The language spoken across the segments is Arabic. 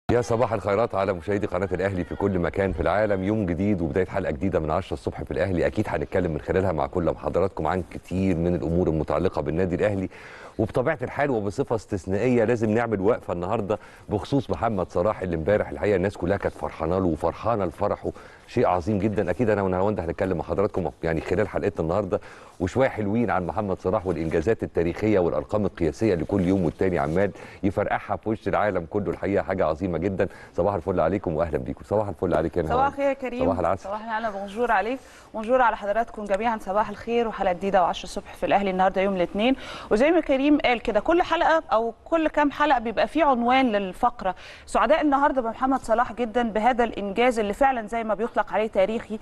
يا صباح الخيرات على مشاهدي قناة الأهلي في كل مكان في العالم. يوم جديد وبداية حلقة جديدة من 10 الصبح في الأهلي. أكيد هنتكلم من خلالها مع كل حضراتكم عن كتير من الأمور المتعلقة بالنادي الأهلي، وبطبيعة الحال وبصفة استثنائية لازم نعمل وقفة النهاردة بخصوص محمد صلاح اللي امبارح الحقيقة الناس كلها كانت فرحانة له وفرحانة لفرحه، شيء عظيم جدا. أكيد أنا ونهاوند هنتكلم مع حضراتكم يعني خلال حلقتنا النهاردة وشوية حلوين عن محمد صلاح والإنجازات التاريخية والأرقام القياسية اللي كل يوم والتاني عمال يفرقعها في وش العالم كله. الحقيقة حاجة عظيمة جدا. صباح الفل عليكم واهلا بيكم. صباح الفل عليك يا نهار. صباح الخير يا كريم. صباح العسل. صباح العسل. بونجور عليك، بونجور على حضراتكم جميعا. صباح الخير وحلقه جديده و10 الصبح في الاهلي النهارده يوم الاثنين. وزي ما كريم قال كده كل حلقه او كل كام حلقه بيبقى فيه عنوان للفقره. سعداء النهارده بمحمد صلاح جدا بهذا الانجاز اللي فعلا زي ما بيطلق عليه تاريخي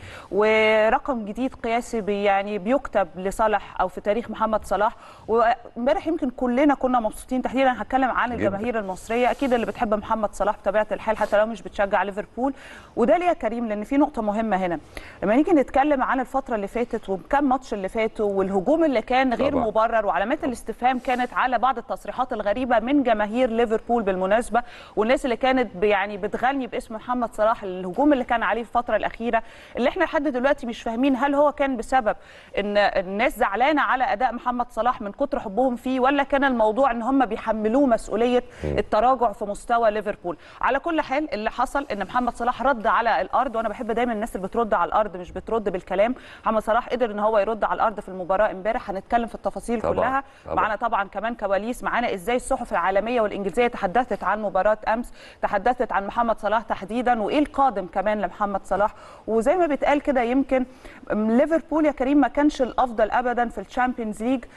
ورقم جديد قياسي يعني بيكتب لصلاح او في تاريخ محمد صلاح. وامبارح يمكن كلنا كنا مبسوطين، تحديدا هتكلم عن الجماهير المصريه اكيد اللي بتحب محمد صلاح بطبيعه الحال حتى لو مش بتشجع ليفربول. وده ليه يا كريم؟ لان في نقطه مهمه هنا لما نيجي نتكلم عن الفتره اللي فاتت وكم ماتش اللي فاتوا والهجوم اللي كان غير طبعا مبرر وعلامات الاستفهام كانت على بعض التصريحات الغريبه من جماهير ليفربول بالمناسبه، والناس اللي كانت يعني بتغني باسم محمد صلاح. الهجوم اللي كان عليه في الفتره الاخيره اللي احنا لحد دلوقتي مش فاهمين هل هو كان بسبب ان الناس زعلانه على اداء محمد صلاح من كتر حبهم فيه، ولا كان الموضوع ان هم بيحملوه مسؤوليه التراجع في مستوى ليفربول. على كل حال اللي حصل ان محمد صلاح رد على الارض، وانا بحب دايما الناس اللي بترد على الارض مش بترد بالكلام. محمد صلاح قدر ان هو يرد على الارض في المباراه امبارح. هنتكلم في التفاصيل كلها. معانا طبعا كمان كواليس، معانا ازاي الصحف العالميه والانجليزيه تحدثت عن مباراه امس، تحدثت عن محمد صلاح تحديدا وايه القادم كمان لمحمد صلاح. وزي ما بيتقال كده يمكن ليفربول يا كريم ما كانش الافضل ابدا في الشامبيونز ليج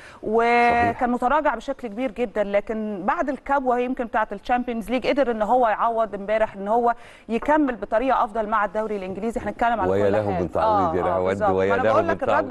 وكان متراجع بشكل كبير جدا، لكن بعد الكبوه يمكن بتاعه الشامبيونز ليج قدر ان هو يعوض امبارح ان هو يكمل بطريقه افضل مع الدوري الانجليزي. هنتكلم على ويا لهم من تعويض يا نهاوند، ويا لهم من تعويض.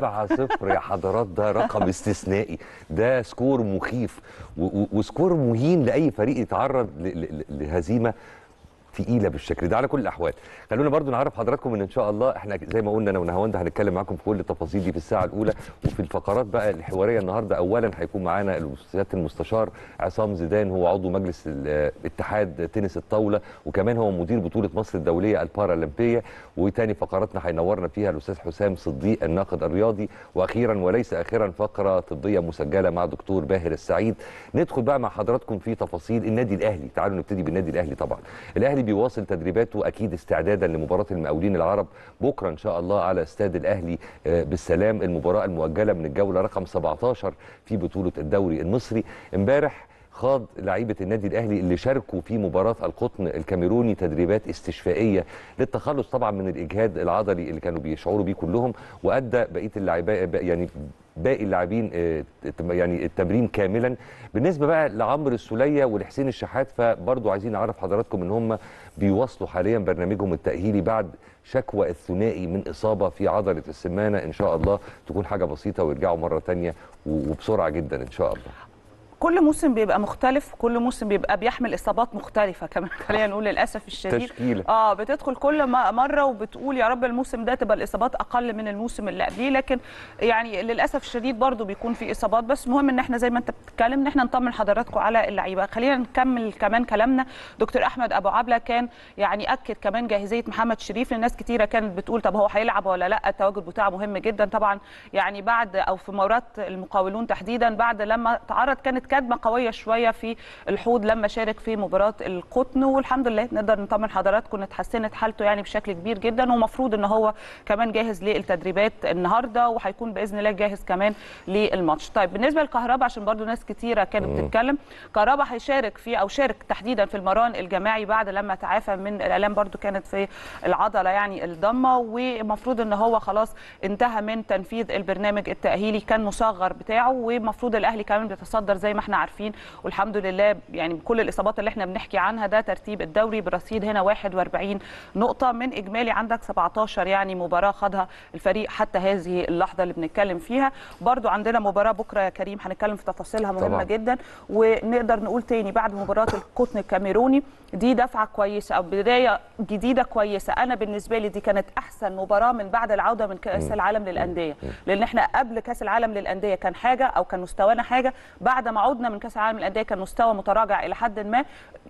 7-0 يا حضرات، ده رقم استثنائي، ده سكور مخيف وسكور مهين لاي فريق يتعرض لهزيمه تقيله بالشكل ده. على كل الاحوال خلونا برضو نعرف حضراتكم ان شاء الله احنا زي ما قلنا انا ونهاوند هنتكلم معاكم في كل التفاصيل دي في الساعه الاولى وفي الفقرات بقى الحواريه النهارده. اولا هيكون معانا سياده المستشار عصام زيدان، هو عضو مجلس اتحاد تنس الطاوله وكمان هو مدير بطوله مصر الدوليه البارالمبيه. وتاني فقراتنا هينورنا فيها الاستاذ حسام صديق الناقد الرياضي. واخيرا وليس اخيرا فقره طبيه مسجله مع دكتور باهر السعيد. ندخل بقى مع حضراتكم في تفاصيل النادي الاهلي. تعالوا نبتدي بالنادي الاهلي. طبعا الاهلي بيواصل تدريباته اكيد استعدادا لمباراه المقاولين العرب بكره ان شاء الله على استاد الاهلي بالسلام، المباراه المؤجله من الجوله رقم 17 في بطوله الدوري المصري. امبارح خاض لعيبه النادي الاهلي اللي شاركوا في مباراه القطن الكاميروني تدريبات استشفائيه للتخلص طبعا من الاجهاد العضلي اللي كانوا بيشعروا بيه كلهم، وادى بقيه اللاعبين يعني باقي اللاعبين يعني التمرين كاملا. بالنسبه بقى لعمرو السوليه ولحسين الشحات فبرضه عايزين نعرف حضراتكم ان هم بيواصلوا حاليا برنامجهم التاهيلي بعد شكوى الثنائي من اصابه في عضله السمانه. ان شاء الله تكون حاجه بسيطه ويرجعوا مره ثانيه وبسرعه جدا ان شاء الله. كل موسم بيبقى مختلف، كل موسم بيبقى بيحمل اصابات مختلفه كمان. خلينا نقول للاسف الشديد تشكيلة. بتدخل كل مره وبتقول يا رب الموسم ده تبقى الاصابات اقل من الموسم اللي قبليه، لكن يعني للاسف الشديد برضو بيكون في اصابات. بس مهم ان احنا زي ما انت بتتكلم ان احنا نطمن حضراتكم على اللعيبه. خلينا نكمل كمان كلامنا. دكتور احمد ابو عبله كان يعني اكد كمان جاهزيه محمد شريف. لناس كتيره كانت بتقول طب هو هيلعب ولا لا؟ التواجد بتاعه مهم جدا طبعا، يعني بعد او في مباراه المقاولون تحديدا بعد لما تعرض كانت كدمه قويه شويه في الحوض لما شارك في مباراه القطن، والحمد لله نقدر نطمن حضراتكم ان اتحسنت حالته يعني بشكل كبير جدا، ومفروض ان هو كمان جاهز للتدريبات النهارده وهيكون باذن الله جاهز كمان للماتش. طيب بالنسبه لكهربا عشان برضو ناس كتيره كانت بتتكلم، كهربا هيشارك في او شارك تحديدا في المران الجماعي بعد لما تعافى من الالام برضو كانت في العضله يعني الضمه، ومفروض ان هو خلاص انتهى من تنفيذ البرنامج التاهيلي كان مصغر بتاعه، ومفروض الاهلي كمان بيتصدر زي ما احنا عارفين والحمد لله يعني بكل الاصابات اللي احنا بنحكي عنها. ده ترتيب الدوري برصيد هنا 41 نقطه من اجمالي عندك 17 يعني مباراه خاضها الفريق حتى هذه اللحظه اللي بنتكلم فيها. برضو عندنا مباراه بكره يا كريم هنتكلم في تفاصيلها مهمه طبعا جدا، ونقدر نقول تاني بعد مباراه القطن الكاميروني دي دفعه كويسه او بدايه جديده كويسه. انا بالنسبه لي دي كانت احسن مباراه من بعد العوده من كاس العالم للانديه، لان احنا قبل كاس العالم للانديه كان حاجه او كان مستوانا حاجه، بعد ما عودنا من كاس العالم للانديه كان مستوى متراجع الى حد ما.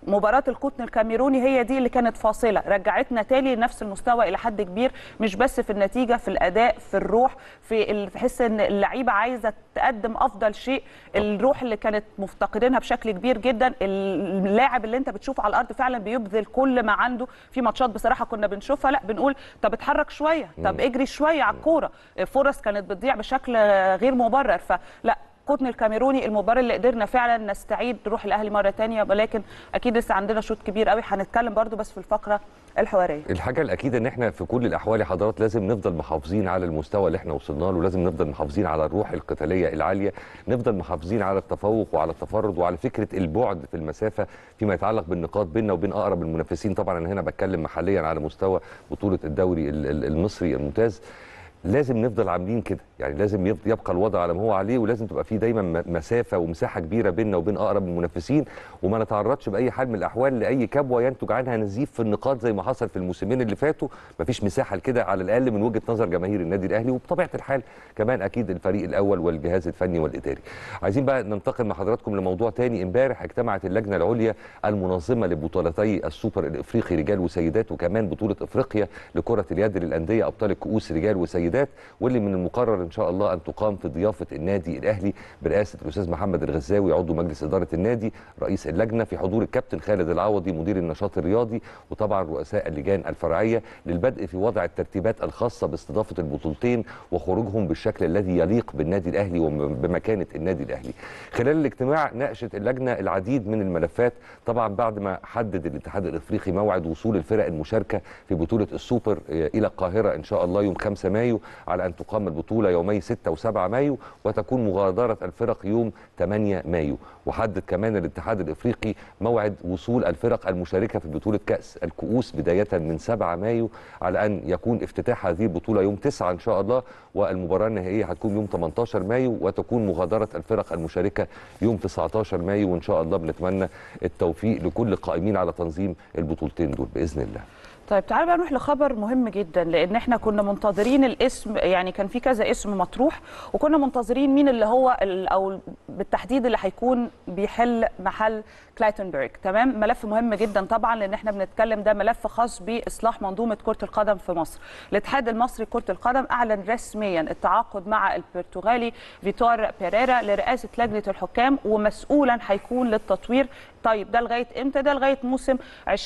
مباراه القطن الكاميروني هي دي اللي كانت فاصله، رجعتنا تاني لنفس المستوى الى حد كبير، مش بس في النتيجه، في الاداء، في الروح، في تحس ان اللعيبه عايزه تقدم افضل شيء، الروح اللي كانت مفتقدينها بشكل كبير جدا. اللاعب اللي انت بتشوفه على الارض فعلا بيبذل كل ما عنده. في ماتشات بصراحه كنا بنشوفها لا بنقول طب اتحرك شويه، طب اجري شويه على الكوره، فرص كانت بتضيع بشكل غير مبرر. فلا، القطن الكاميروني المباراه اللي قدرنا فعلا نستعيد روح الاهلي مره ثانيه، ولكن اكيد لسه عندنا شوط كبير قوي هنتكلم برضو بس في الفقره الحواريه. الحاجه الاكيده ان احنا في كل الاحوال يا حضرات لازم نفضل محافظين على المستوى اللي احنا وصلنا له، لازم نفضل محافظين على الروح القتاليه العاليه، نفضل محافظين على التفوق وعلى التفرد وعلى فكره البعد في المسافه فيما يتعلق بالنقاط بيننا وبين اقرب المنافسين. طبعا انا هنا بتكلم محليا على مستوى بطوله الدوري المصري الممتاز. لازم نفضل عاملين كده، يعني لازم يبقى الوضع على ما هو عليه، ولازم تبقى فيه دايما مسافه ومساحه كبيره بيننا وبين اقرب المنافسين، وما نتعرضش باي حال من الاحوال لاي كبوه ينتج عنها نزيف في النقاط زي ما حصل في الموسمين اللي فاتوا. مفيش مساحه لكده على الاقل من وجهه نظر جماهير النادي الاهلي، وبطبيعه الحال كمان اكيد الفريق الاول والجهاز الفني والاداري. عايزين بقى ننتقل مع حضراتكم لموضوع تاني. امبارح اجتمعت اللجنه العليا المنظمه لبطولتي السوبر الافريقي رجال وسيدات، وكمان بطوله افريقيا لكره اليد للانديه ابطال الكؤوس رجال وسيدات، واللي من المقرر ان شاء الله ان تقام في ضيافه النادي الاهلي برئاسه الاستاذ محمد الغزاوي عضو مجلس اداره النادي رئيس اللجنه، في حضور الكابتن خالد العوضي مدير النشاط الرياضي، وطبعا رؤساء اللجان الفرعيه، للبدء في وضع الترتيبات الخاصه باستضافه البطولتين وخروجهم بالشكل الذي يليق بالنادي الاهلي وبمكانه النادي الاهلي. خلال الاجتماع ناقشت اللجنه العديد من الملفات، طبعا بعد ما حدد الاتحاد الافريقي موعد وصول الفرق المشاركه في بطوله السوبر الى القاهره ان شاء الله يوم 5 مايو، على ان تقام البطوله يومي 6 و7 مايو، وتكون مغادره الفرق يوم 8 مايو. وحدد كمان الاتحاد الافريقي موعد وصول الفرق المشاركه في بطوله كاس الكؤوس بدايه من 7 مايو، على ان يكون افتتاح هذه البطوله يوم 9 ان شاء الله، والمباراه النهائيه هتكون يوم 18 مايو، وتكون مغادره الفرق المشاركه يوم 19 مايو. وان شاء الله بنتمنى التوفيق لكل القائمين على تنظيم البطولتين دول باذن الله. طيب تعالى بقى نروح لخبر مهم جدا، لان احنا كنا منتظرين الاسم، يعني كان في كذا اسم مطروح وكنا منتظرين مين اللي هو او بالتحديد اللي هيكون بيحل محل كلايتنبرغ. تمام، ملف مهم جدا طبعا، لان احنا بنتكلم ده ملف خاص باصلاح منظومه كره القدم في مصر. الاتحاد المصري لكره القدم اعلن رسميا التعاقد مع البرتغالي فيتور بيريرا لرئاسه لجنه الحكام، ومسؤولا هيكون للتطوير. طيب ده لغايه امتى؟ ده لغايه موسم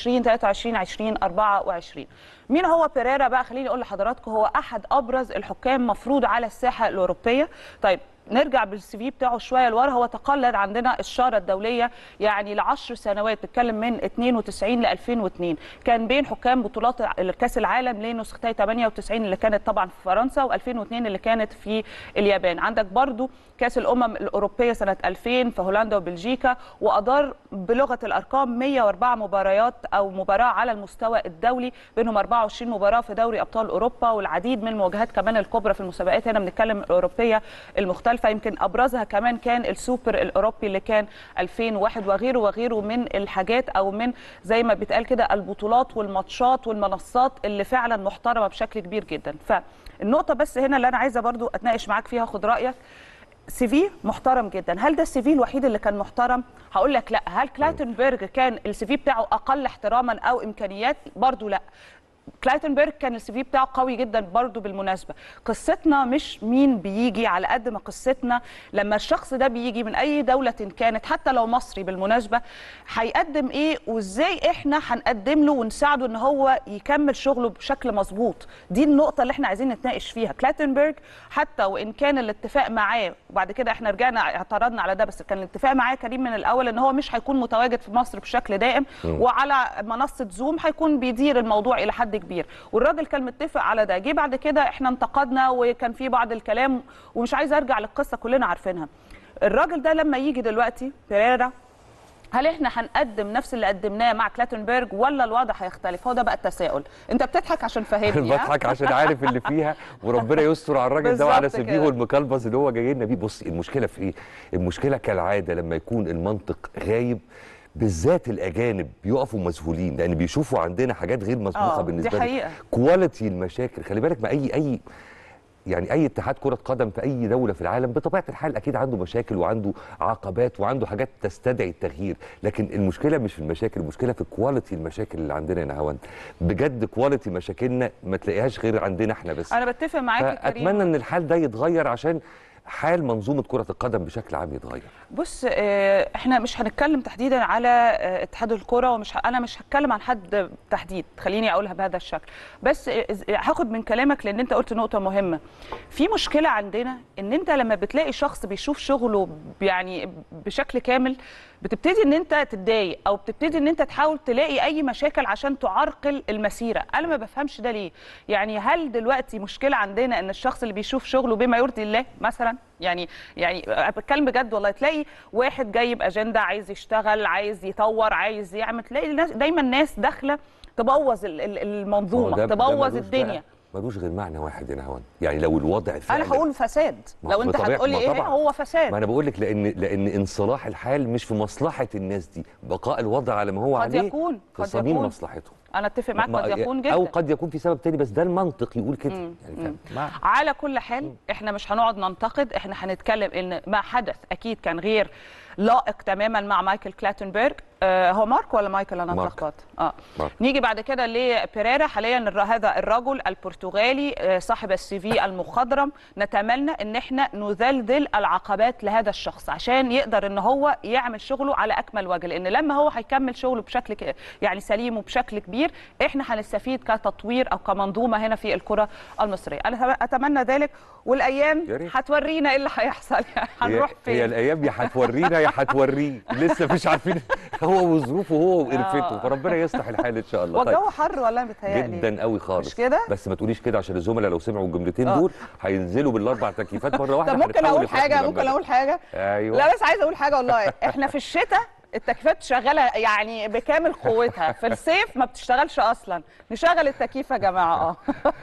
2023 2024. مين هو بيريرا بقى؟ خليني اقول لحضراتكم، هو احد ابرز الحكام مفروض على الساحه الاوروبيه. طيب نرجع بالسي في بتاعه شويه لورا، هو تقلد عندنا الشاره الدوليه يعني ل10 سنوات، بتتكلم من 92 ل 2002، كان بين حكام بطولات كاس العالم لنسختي 98 اللي كانت طبعا في فرنسا و2002 اللي كانت في اليابان. عندك برضو كاس الامم الاوروبيه سنه 2000 في هولندا وبلجيكا، وادار بلغه الارقام 104 مباريات او مباراه على المستوى الدولي، بينهم 24 مباراه في دوري ابطال اوروبا، والعديد من المواجهات كمان الكبرى في المسابقات هنا بنتكلم الاوروبيه المختلفه. يمكن ابرزها كمان كان السوبر الاوروبي اللي كان 2001 وغيره وغيره من الحاجات، او من زي ما بيتقال كده البطولات والماتشات والمنصات اللي فعلا محترمه بشكل كبير جدا. فالنقطه بس هنا اللي انا عايزه برضو اتناقش معاك فيها، خد رايك. سي في محترم جدا، هل ده السي في الوحيد اللي كان محترم؟ هقول لك لا. هل كلايتنبرغ كان السي في بتاعه اقل احتراما او امكانيات؟ برضو لا. كلايتنبرغ كان السي في بتاعه قوي جدا برضو. بالمناسبه قصتنا مش مين بيجي، على قد ما قصتنا لما الشخص ده بيجي من اي دوله كانت، حتى لو مصري بالمناسبه، هيقدم ايه وازاي احنا هنقدم له ونساعده ان هو يكمل شغله بشكل مظبوط. دي النقطه اللي احنا عايزين نتناقش فيها. كلايتنبرغ حتى وان كان الاتفاق معاه، وبعد كده احنا رجعنا اعترضنا على ده، بس كان الاتفاق معاه كريم من الاول ان هو مش هيكون متواجد في مصر بشكل دائم، وعلى منصه زوم هيكون بيدير الموضوع الى حد كبير، والراجل كان متفق على ده. جه بعد كده احنا انتقدنا وكان في بعض الكلام، ومش عايزه ارجع للقصه كلنا عارفينها. الراجل ده لما يجي دلوقتي بيريرا، هل احنا هنقدم نفس اللي قدمناه مع كلايتنبرغ ولا الوضع هيختلف؟ هو ده بقى التساؤل. انت بتضحك عشان فاهمني. بضحك عشان عارف اللي فيها، وربنا يستر على الراجل ده وعلى سبيه والمكلبز اللي هو جاي لنا بيه. بصي المشكله في ايه؟ المشكله كالعاده لما يكون المنطق غايب، بالذات الاجانب بيقفوا مذهولين لان بيشوفوا عندنا حاجات غير مسبوقه بالنسبه لهم. دي حقيقه. كواليتي المشاكل، خلي بالك، ما يعني اي اتحاد كره قدم في اي دوله في العالم بطبيعه الحال اكيد عنده مشاكل وعنده عقبات وعنده حاجات تستدعي التغيير، لكن المشكله مش في المشاكل، المشكله في كواليتي المشاكل اللي عندنا يا نهاوند. بجد كواليتي مشاكلنا ما تلاقيهاش غير عندنا احنا بس. انا بتفق معاك يا كريم، اتمنى ان الحال ده يتغير عشان حال منظومه كره القدم بشكل عام يتغير. بص احنا مش هنتكلم تحديدا على اتحاد الكره، انا مش هتكلم عن حد تحديد، خليني اقولها بهذا الشكل، بس هاخد من كلامك لان انت قلت نقطه مهمه. في مشكله عندنا ان انت لما بتلاقي شخص بيشوف شغله يعني بشكل كامل بتبتدي ان انت تتضايق، او بتبتدي ان انت تحاول تلاقي اي مشاكل عشان تعرقل المسيره. انا ما بفهمش ده ليه. يعني هل دلوقتي مشكله عندنا ان الشخص اللي بيشوف شغله بما يرضي الله مثلا؟ يعني بتكلم بجد والله، تلاقي واحد جايب اجنده، عايز يشتغل، عايز يطور، عايز يعمل، تلاقي دايما ناس داخله تبوظ المنظومه، تبوظ الدنيا. ملوش غير معنى واحد يا نهاوند، يعني لو الوضع فعلا انا هقول فساد. لو انت هتقولي ايه هو فساد، ما انا بقول لك لان انصلاح الحال مش في مصلحه الناس دي، بقاء الوضع على ما هو قد عليه يكون في صميم مصلحتهم. انا اتفق معاك، قد يكون جدا، او قد يكون في سبب تاني، بس ده المنطق يقول كده. يعني على كل حال احنا مش هنقعد ننتقد، احنا هنتكلم ان ما حدث اكيد كان غير لائق تماما مع مايكل كلاتنبرغ. هو مارك ولا مايكل؟ انا اتلخبطت. نيجي بعد كده لبيريرا. حاليا هذا الرجل البرتغالي صاحب السي في المخضرم، نتمنى ان احنا نذلل العقبات لهذا الشخص عشان يقدر ان هو يعمل شغله على اكمل وجه، لان لما هو هيكمل شغله بشكل يعني سليم وبشكل كبير احنا هنستفيد كتطوير او كمنظومه هنا في الكره المصريه. انا اتمنى ذلك، والايام هتورينا ايه اللي هيحصل، يعني هنروح فين. هي الايام يا هتورينا يا هتوريه، لسه مش عارفين هو وظروفه هو وقرفته، فربنا يصلح الحال ان شاء الله. والجو حر ولا متهيألي؟ جدا قوي خالص. مش كده؟ بس ما تقوليش كده عشان الزملاء لو سمعوا الجملتين دول هينزلوا بالاربع تكييفات مره واحده. طب ممكن اقول حاجه؟ ايوه. لا بس عايزه اقول حاجه والله. احنا في الشتاء التكييفات شغاله يعني بكامل قوتها، في الصيف ما بتشتغلش اصلا. نشغل التكييف يا جماعه.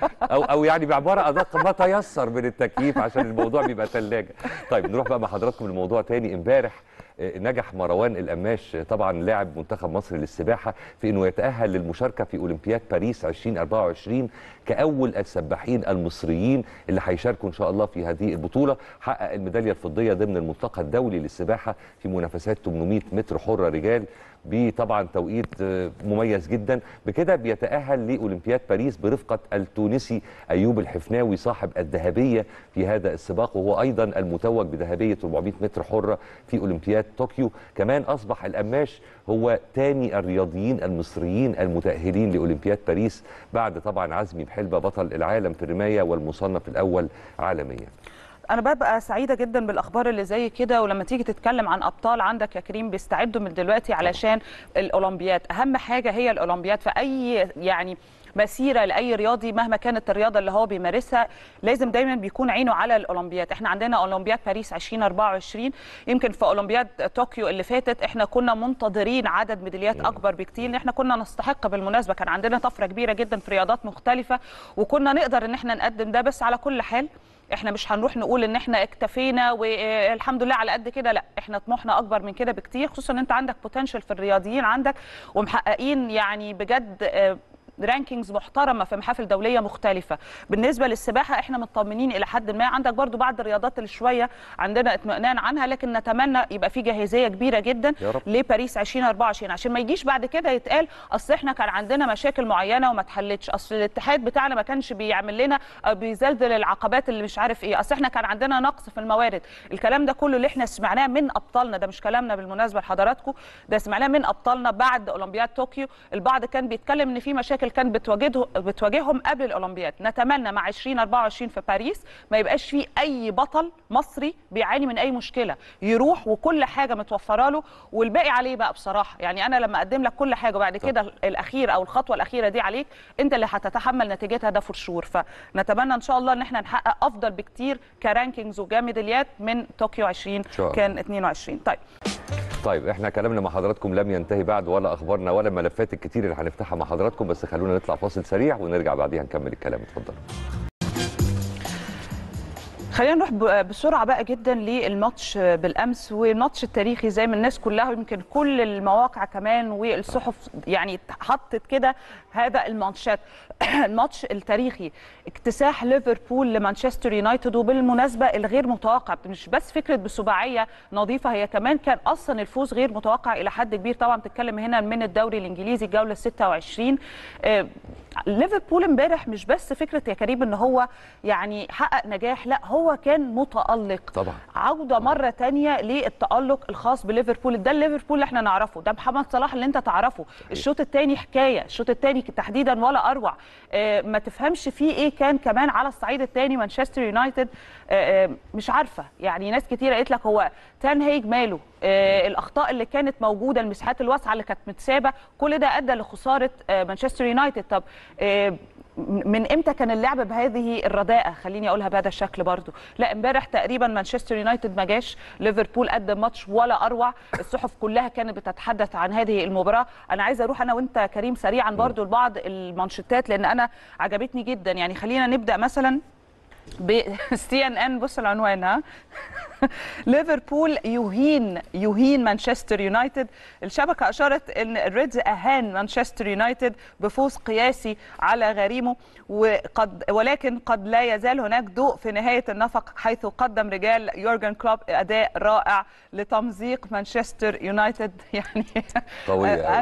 او يعني بعباره ادق ما تيسر من التكييف عشان الموضوع بيبقى ثلاجه. طيب نروح بقى مع حضراتكم لموضوع تاني. امبارح نجح مروان القماش طبعا لاعب منتخب مصر للسباحه في انه يتاهل للمشاركه في اولمبياد باريس 2024 كاول السباحين المصريين اللي هيشاركوا ان شاء الله في هذه البطوله. حقق الميداليه الفضيه ضمن الملتقى الدولي للسباحه في منافسات 800 متر حره رجال بطبعا توقيت مميز جدا. بكده بيتأهل لأولمبياد باريس برفقة التونسي أيوب الحفناوي صاحب الذهبية في هذا السباق، وهو أيضا المتوج بذهبية 400 متر حرة في أولمبياد طوكيو. كمان أصبح القماش هو ثاني الرياضيين المصريين المتأهلين لأولمبياد باريس بعد طبعا عزمي بحلبة بطل العالم في الرماية والمصنف الأول عالميا. أنا ببقى سعيدة جدا بالأخبار اللي زي كده، ولما تيجي تتكلم عن أبطال عندك يا كريم بيستعدوا من دلوقتي علشان الأولمبياد. أهم حاجة هي الأولمبياد في أي يعني مسيره لاي رياضي مهما كانت الرياضه اللي هو بيمارسها، لازم دايما بيكون عينه على الاولمبياد. احنا عندنا اولمبياد باريس 2024، يمكن في اولمبياد طوكيو اللي فاتت احنا كنا منتظرين عدد ميداليات اكبر بكتير، احنا كنا نستحق بالمناسبه، كان عندنا طفره كبيره جدا في رياضات مختلفه وكنا نقدر ان احنا نقدم ده. بس على كل حال احنا مش هنروح نقول ان احنا اكتفينا والحمد لله على قد كده، لا احنا طموحنا اكبر من كده بكتير، خصوصا ان انت عندك بوتنشال في الرياضيين عندك ومحققين يعني بجد رانكينجز محترمه في محافل دوليه مختلفه. بالنسبه للسباحه احنا مطمنين الى حد ما، عندك برضو بعض الرياضات اللي شويه عندنا اطمئنان عنها، لكن نتمنى يبقى في جاهزيه كبيره جدا لباريس 2024 عشان ما يجيش بعد كده يتقال اصل احنا كان عندنا مشاكل معينه وما اتحلتش، اصل الاتحاد بتاعنا ما كانش بيعمل لنا بيزلزل العقبات اللي مش عارف ايه، اصل احنا كان عندنا نقص في الموارد. الكلام ده كله اللي احنا سمعناه من ابطالنا، ده مش كلامنا بالمناسبه لحضراتكم، ده سمعناه من ابطالنا بعد اولمبياد طوكيو. البعض كان بيتكلم ان في مشاكل كان بتواجههم قبل الاولمبياد. نتمنى مع 2024 في باريس ما يبقاش فيه اي بطل مصري بيعاني من اي مشكله، يروح وكل حاجه متوفره له والباقي عليه بقى بصراحه. يعني انا لما اقدم لك كل حاجه وبعد كده الاخير او الخطوه الاخيره دي عليك، انت اللي هتتحمل نتيجتها ده فرشور. فنتمنى ان شاء الله ان احنا نحقق افضل بكتير كرانكينجز وجاميداليات من طوكيو 20 كان 22. طيب احنا كلامنا مع حضراتكم لم ينتهي بعد، ولا اخبارنا ولا الملفات الكتير اللي هنفتحها مع حضراتكم، بس خلونا نطلع فاصل سريع ونرجع بعديها نكمل الكلام. اتفضلوا. خلينا نروح بسرعه بقى جدا للماتش بالامس، والماتش التاريخي زي ما الناس كلها يمكن كل المواقع كمان والصحف يعني حطت كده هذا الماتشات. الماتش التاريخي اكتساح ليفربول لمانشستر يونايتد، وبالمناسبه الغير متوقع، مش بس فكره بسباعيه نظيفه، هي كمان كان اصلا الفوز غير متوقع الى حد كبير. طبعا بتتكلم هنا من الدوري الانجليزي الجوله 26. ليفربول امبارح مش بس فكره يا كريم ان هو يعني حقق نجاح، لا هو كان متالق طبعا. عوده مره ثانيه للتالق الخاص بليفربول. ده الليفربول اللي احنا نعرفه، ده محمد صلاح اللي انت تعرفه. الشوط الثاني حكايه، الشوط الثاني تحديدا ولا اروع. ما تفهمش فيه ايه كان كمان على الصعيد الثاني مانشستر يونايتد. مش عارفه يعني ناس كتير قالت لك هو تان هيج ماله، الاخطاء اللي كانت موجوده، المساحات الواسعه اللي كانت متسابه، كل ده ادى لخساره مانشستر يونايتد. طب من امتى كان اللعب بهذه الرداءه؟ خليني اقولها بهذا الشكل برضو. لا امبارح تقريبا مانشستر يونايتد ما جاش، ليفربول قدم ماتش ولا اروع. الصحف كلها كانت بتتحدث عن هذه المباراه. انا عايزه اروح انا وانت كريم سريعا برضو لبعض المانشيتات لان انا عجبتني جدا. يعني خلينا نبدا مثلا بسي ان ان. بص العنوان، ها. ليفربول يهين مانشستر يونايتد. الشبكه اشارت ان الريدز اهان مانشستر يونايتد بفوز قياسي على غريمه، ولكن قد لا يزال هناك ضوء في نهايه النفق، حيث قدم رجال يورجن كلوب اداء رائع لتمزيق مانشستر يونايتد. يعني قوية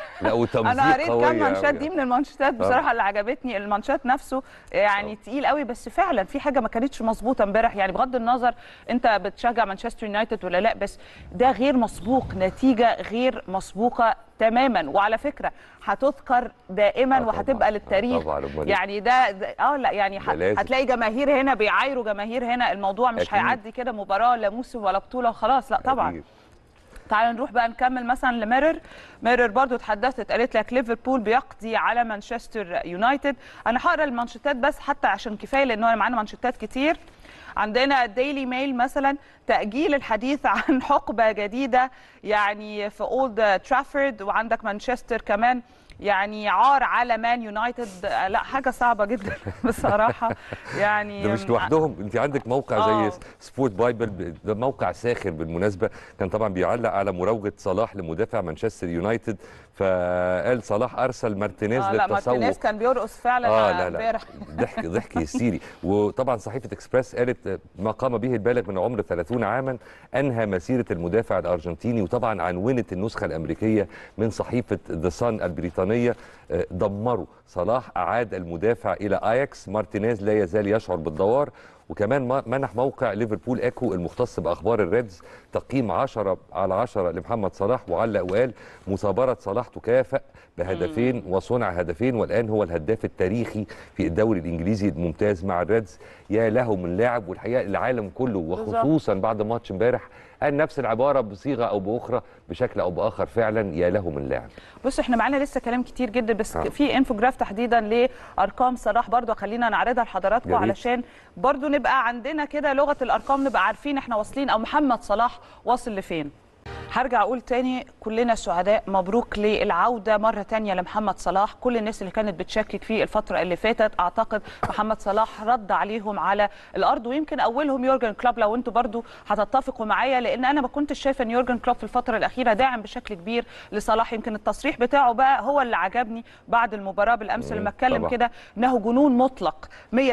انا قريت كام مانشات دي من المانشات بصراحه اللي عجبتني. المانشات نفسه يعني تقيل قوي، بس فعلا في حاجه ما كانتش مظبوطه امبارح. يعني بغض النظر انت بتشجع مانشستر يونايتد ولا لا، بس ده غير مسبوق، نتيجه غير مسبوقه تماما. وعلى فكره هتذكر دائما وهتبقى للتاريخ. يعني ده لا يعني هتلاقي جماهير هنا بيعايروا جماهير هنا. الموضوع مش هيعدي كده مباراه لا موسم ولا بطوله وخلاص، لا طبعا. تعالوا نروح بقى نكمل مثلا لميرور برضو اتحدثت، قالت لك ليفربول بيقضي على مانشستر يونايتد. انا هقرا المانشيتات بس حتى عشان كفايه لان معانا مانشيتات كتير. عندنا الديلي ميل مثلا، تأجيل الحديث عن حقبة جديدة يعني في اولد ترافورد. وعندك مانشستر كمان يعني عار على مان يونايتد. لا حاجه صعبه جدا بصراحه. يعني ده مش لوحدهم، انت عندك موقع زي سبورت بايبل، ده موقع ساخر بالمناسبه، كان طبعا بيعلق على مراوغه صلاح لمدافع مانشستر يونايتد، فقال صلاح ارسل مارتينيز للتسوق. لا مارتينيز كان بيرقص فعلا امبارح. ضحك هستيري. وطبعا صحيفه اكسبريس قالت ما قام به البالغ من عمر 30 عاما انهى مسيره المدافع الارجنتيني. وطبعا عنونت النسخه الامريكيه من صحيفه ذا صن البريطانيه دمروا صلاح، أعاد المدافع إلى أياكس، مارتينيز لا يزال يشعر بالدوار. وكمان منح موقع ليفربول ايكو المختص باخبار الريدز تقييم 10/10 لمحمد صلاح، وعلق وقال مثابره صلاح تكافئ بهدفين وصنع هدفين، والان هو الهداف التاريخي في الدوري الانجليزي الممتاز مع الريدز. يا له من لاعب. والحقيقه العالم كله وخصوصا بعد ماتش امبارح قال نفس العباره بصيغه او باخرى بشكل او باخر، فعلا يا له من لاعب. بص احنا معانا لسه كلام كتير جدا، بس في انفوجراف تحديدا لارقام صلاح برضو خلينا نعرضها لحضراتكم علشان برضو نبقى عندنا كده لغه الارقام، نبقى عارفين احنا واصلين او محمد صلاح واصل لفين. هرجع اقول تاني كلنا سعداء، مبروك للعوده مره تانيه لمحمد صلاح. كل الناس اللي كانت بتشكك فيه الفتره اللي فاتت اعتقد محمد صلاح رد عليهم على الارض، ويمكن اولهم يورجن كلوب لو انتوا برضو هتتفقوا معايا، لان انا ما كنتش شايفه ان يورجن كلوب في الفتره الاخيره داعم بشكل كبير لصلاح. يمكن التصريح بتاعه بقى هو اللي عجبني بعد المباراه بالامس لما اتكلم كده انه جنون مطلق،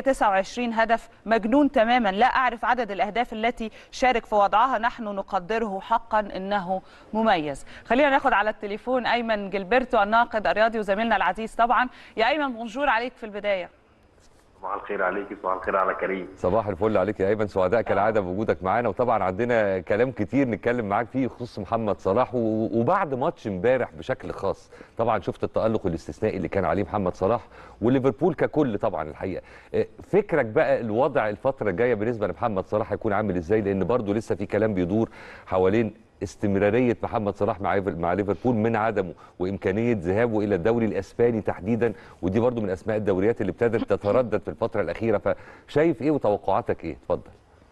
129 هدف، مجنون تماما، لا اعرف عدد الاهداف التي شارك في وضعها، نحن نقدره حقا انه مميز. خلينا ناخد على التليفون ايمن جilberto الناقد الرياضي وزميلنا العزيز طبعا. يا ايمن بونجور عليك في البدايه. صباح الخير عليكي، صباح الخير على كريم. صباح الفل عليك يا ايمن، سعداء كالعاده بوجودك معانا، وطبعا عندنا كلام كتير نتكلم معاك فيه خصوص محمد صلاح. وبعد ماتش امبارح بشكل خاص طبعا شفت التألق الاستثنائي اللي كان عليه محمد صلاح وليفربول ككل. طبعا الحقيقه فكرك بقى الوضع الفتره الجايه بالنسبه لمحمد صلاح هيكون عامل ازاي؟ لان برضه لسه في كلام بيدور حوالين استمراريه محمد صلاح مع ليفربول من عدمه، وامكانيه ذهابه الى الدوري الاسباني تحديدا، ودي برضو من اسماء الدوريات اللي ابتدت تتردد في الفتره الاخيره. فشايف ايه وتوقعاتك ايه؟ اتفضل.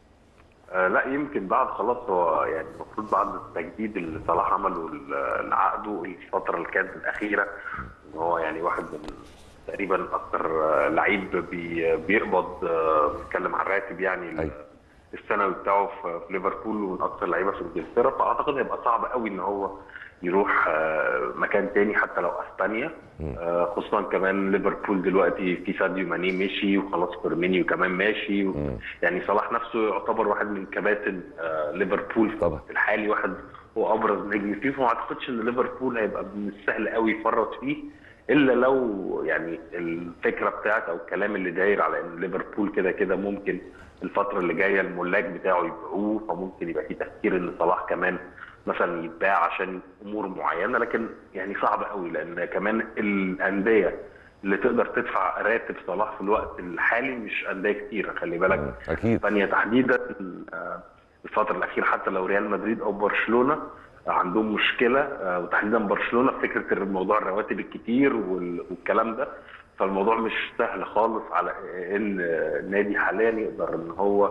لا يمكن بعد خلاص هو يعني المفروض بعد التجديد اللي صلاح عمله لعقده الفتره اللي كانت الاخيره، ان هو يعني واحد من تقريبا اكثر لعيب بيقبض، بنتكلم عن الراتب يعني الثانوي بتاعه في ليفربول ومن اكثر لعيبه في انجلترا، فاعتقد هيبقى صعب قوي ان هو يروح مكان تاني حتى لو اسبانيا. خصوصا كمان ليفربول دلوقتي في ساديو ماني مشي وخلاص فيرمينيو كمان ماشي يعني صلاح نفسه يعتبر واحد من كباتن ليفربول طبعا الحالي، واحد هو ابرز نجم فيه، فما اعتقدش ان ليفربول هيبقى من السهل قوي يفرط فيه الا لو يعني الفكره بتاعت او الكلام اللي داير على ان ليفربول كده كده ممكن الفتره اللي جايه الملاك بتاعه يبيعوه، فممكن يبقى في تفكير ان صلاح كمان مثلا يتباع عشان امور معينه، لكن يعني صعب قوي لان كمان الانديه اللي تقدر تدفع راتب صلاح في الوقت الحالي مش انديه كتيره، خلي بالك. اكيد اسبانيا تحديدا الفتره الاخيره حتى لو ريال مدريد او برشلونه عندهم مشكله، وتحديدا برشلونه في فكره موضوع الرواتب الكتير والكلام ده، فالموضوع مش سهل خالص على ان النادي حاليا يقدر ان هو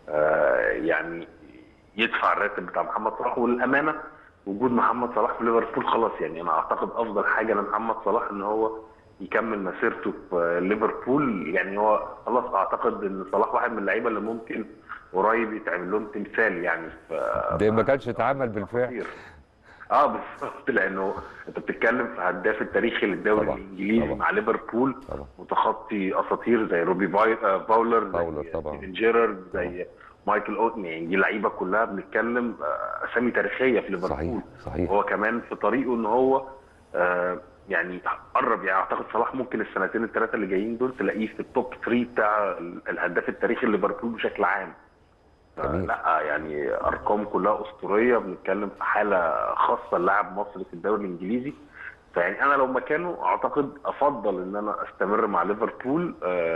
يعني يدفع الراتب بتاع محمد صلاح. والامانه وجود محمد صلاح في ليفربول خلاص، يعني انا اعتقد افضل حاجه لمحمد صلاح ان هو يكمل مسيرته في ليفربول. يعني هو خلاص اعتقد ان صلاح واحد من اللعيبه اللي ممكن قريب يتعمل لهم تمثال يعني ده ما كانش اتعمل بالفعل. بالظبط، لانه انت بتتكلم في هداف التاريخي للدوري الانجليزي مع ليفربول، متخطي اساطير زي روبي باولر زي ستيفن جيرارد زي مايكل اوتن، يعني دي لعيبه كلها بنتكلم اسامي تاريخيه في ليفربول. صحيح. هو كمان في طريقه ان هو يعني قرب، يعني اعتقد صلاح ممكن السنتين الثلاثه اللي جايين دول تلاقيه في التوب 3 بتاع الهداف التاريخي لليفربول بشكل عام. لا يعني ارقام كلها اسطوريه، بنتكلم في حاله خاصه للاعب مصري في الدوري الانجليزي. فيعني انا لو مكانه اعتقد افضل ان انا استمر مع ليفربول،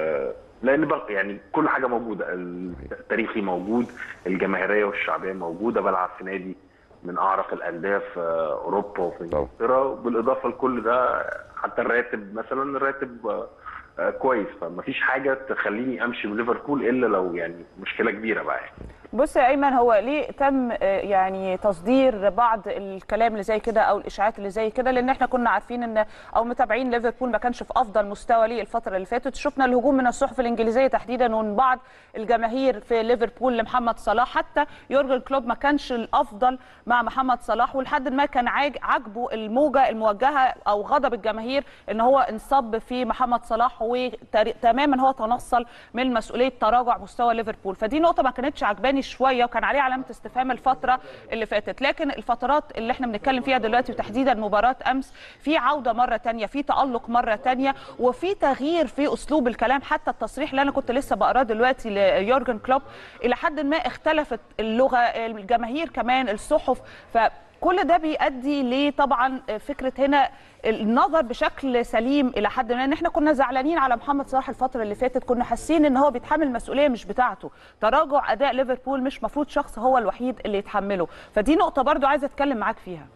لان بقى يعني كل حاجه موجوده، التاريخي موجود، الجماهيريه والشعبيه موجوده، بلعب في نادي من اعرق الانديه في اوروبا وفي انجلترا، وبالاضافه لكل ده حتى الراتب مثلا الراتب كويس، فمفيش حاجه تخليني امشي من ليفربول الا لو يعني مشكله كبيره بقى يعني. بص يا ايمن، هو ليه تم يعني تصدير بعض الكلام اللي زي كده او الاشاعات اللي زي كده؟ لان احنا كنا عارفين ان او متابعين ليفربول ما كانش في افضل مستوى ليه الفتره اللي فاتت. شفنا الهجوم من الصحف الانجليزيه تحديدا ومن بعض الجماهير في ليفربول لمحمد صلاح، حتى يورجن كلوب ما كانش الافضل مع محمد صلاح، ولحد ما كان عاجبه الموجه الموجهه او غضب الجماهير ان هو انصب في محمد صلاح، وتماما هو تنصل من مسؤوليه تراجع مستوى ليفربول. فدي نقطه ما كانتش عجباني شويه وكان عليه علامه استفهام الفتره اللي فاتت. لكن الفترات اللي احنا بنتكلم فيها دلوقتي وتحديدا مباراه امس، في عوده مره ثانيه، في تالق مره ثانيه، وفي تغيير في اسلوب الكلام. حتى التصريح اللي انا كنت لسه بقراه دلوقتي ليورجن كلوب الى حد ما اختلفت اللغه، الجماهير كمان، الصحف، كل ده بيؤدي لطبعا فكره هنا النظر بشكل سليم الى حد ما. ان احنا كنا زعلانين على محمد صلاح الفتره اللي فاتت، كنا حاسين ان هو بيتحمل مسؤوليه مش بتاعته، تراجع اداء ليفربول مش مفروض شخص هو الوحيد اللي يتحمله. فدي نقطه برضو عايزه اتكلم معاك فيها.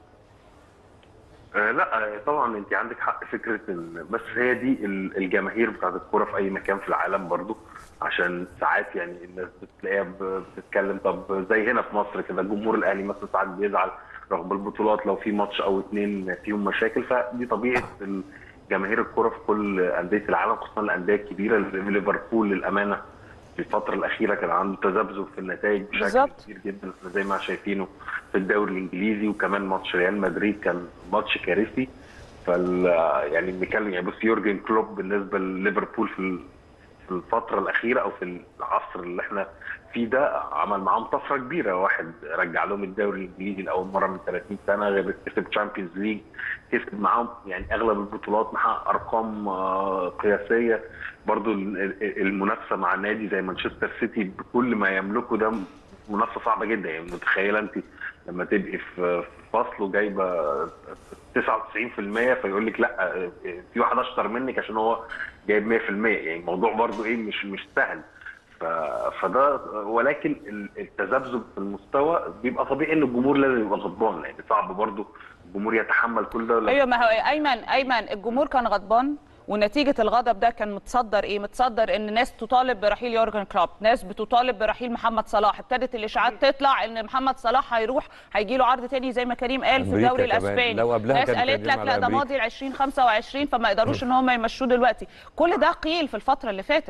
لا طبعا انت عندك حق، فكره ان بس هي دي الجماهير بتاعت الكوره في اي مكان في العالم برضو، عشان ساعات يعني الناس بتلاقيها بتتكلم. طب زي هنا في مصر كده الجمهور الاهلي مثلا ساعات بيزعل رغم البطولات لو في ماتش او اتنين فيهم مشاكل، فدي طبيعه جماهير الكوره في كل انديه العالم، خصوصا الانديه الكبيره. ليفربول للامانه في الفتره الاخيره كان عنده تذبذب في النتائج بشكل كبير جدا زي ما شايفينه في الدوري الانجليزي، وكمان ماتش ريال مدريد كان ماتش كارثي. يعني بنتكلم يعني بص يورجن كلوب بالنسبه لليفربول في الفتره الاخيره او في العصر اللي احنا فيه ده عمل معاهم طفره كبيره، واحد رجع لهم الدوري الانجليزي لاول مره من 30 سنه، غير كسب تشامبيونز ليج، كسب معاهم يعني اغلب البطولات، محقق ارقام قياسيه. برضو المنافسه مع نادي زي مانشستر سيتي بكل ما يملكه ده منافسه صعبه جدا. يعني متخيله انت لما تبقي في فصل وجايبه 99% فيقول لك لا في واحد اشطر منك عشان هو جايب 100%، يعني الموضوع برضو ايه مش سهل. فده ولكن التذبذب في المستوى بيبقى طبيعي ان الجمهور لازم يبقى غضبان، يعني صعب برضو الجمهور يتحمل كل ده. ايوه ما هو ايمن الجمهور كان غضبان، ونتيجه الغضب ده كان متصدر ايه؟ متصدر ان ناس تطالب برحيل يورجن كلوب، ناس بتطالب برحيل محمد صلاح، ابتدت الاشاعات تطلع ان محمد صلاح هيجي له عرض تاني زي ما كريم قال في الدوري الاسباني، ناس قالت لك لا ده ماضي ل 2025 فما يقدروش ان هم يمشوه دلوقتي. كل ده قيل في الفتره اللي فاتت.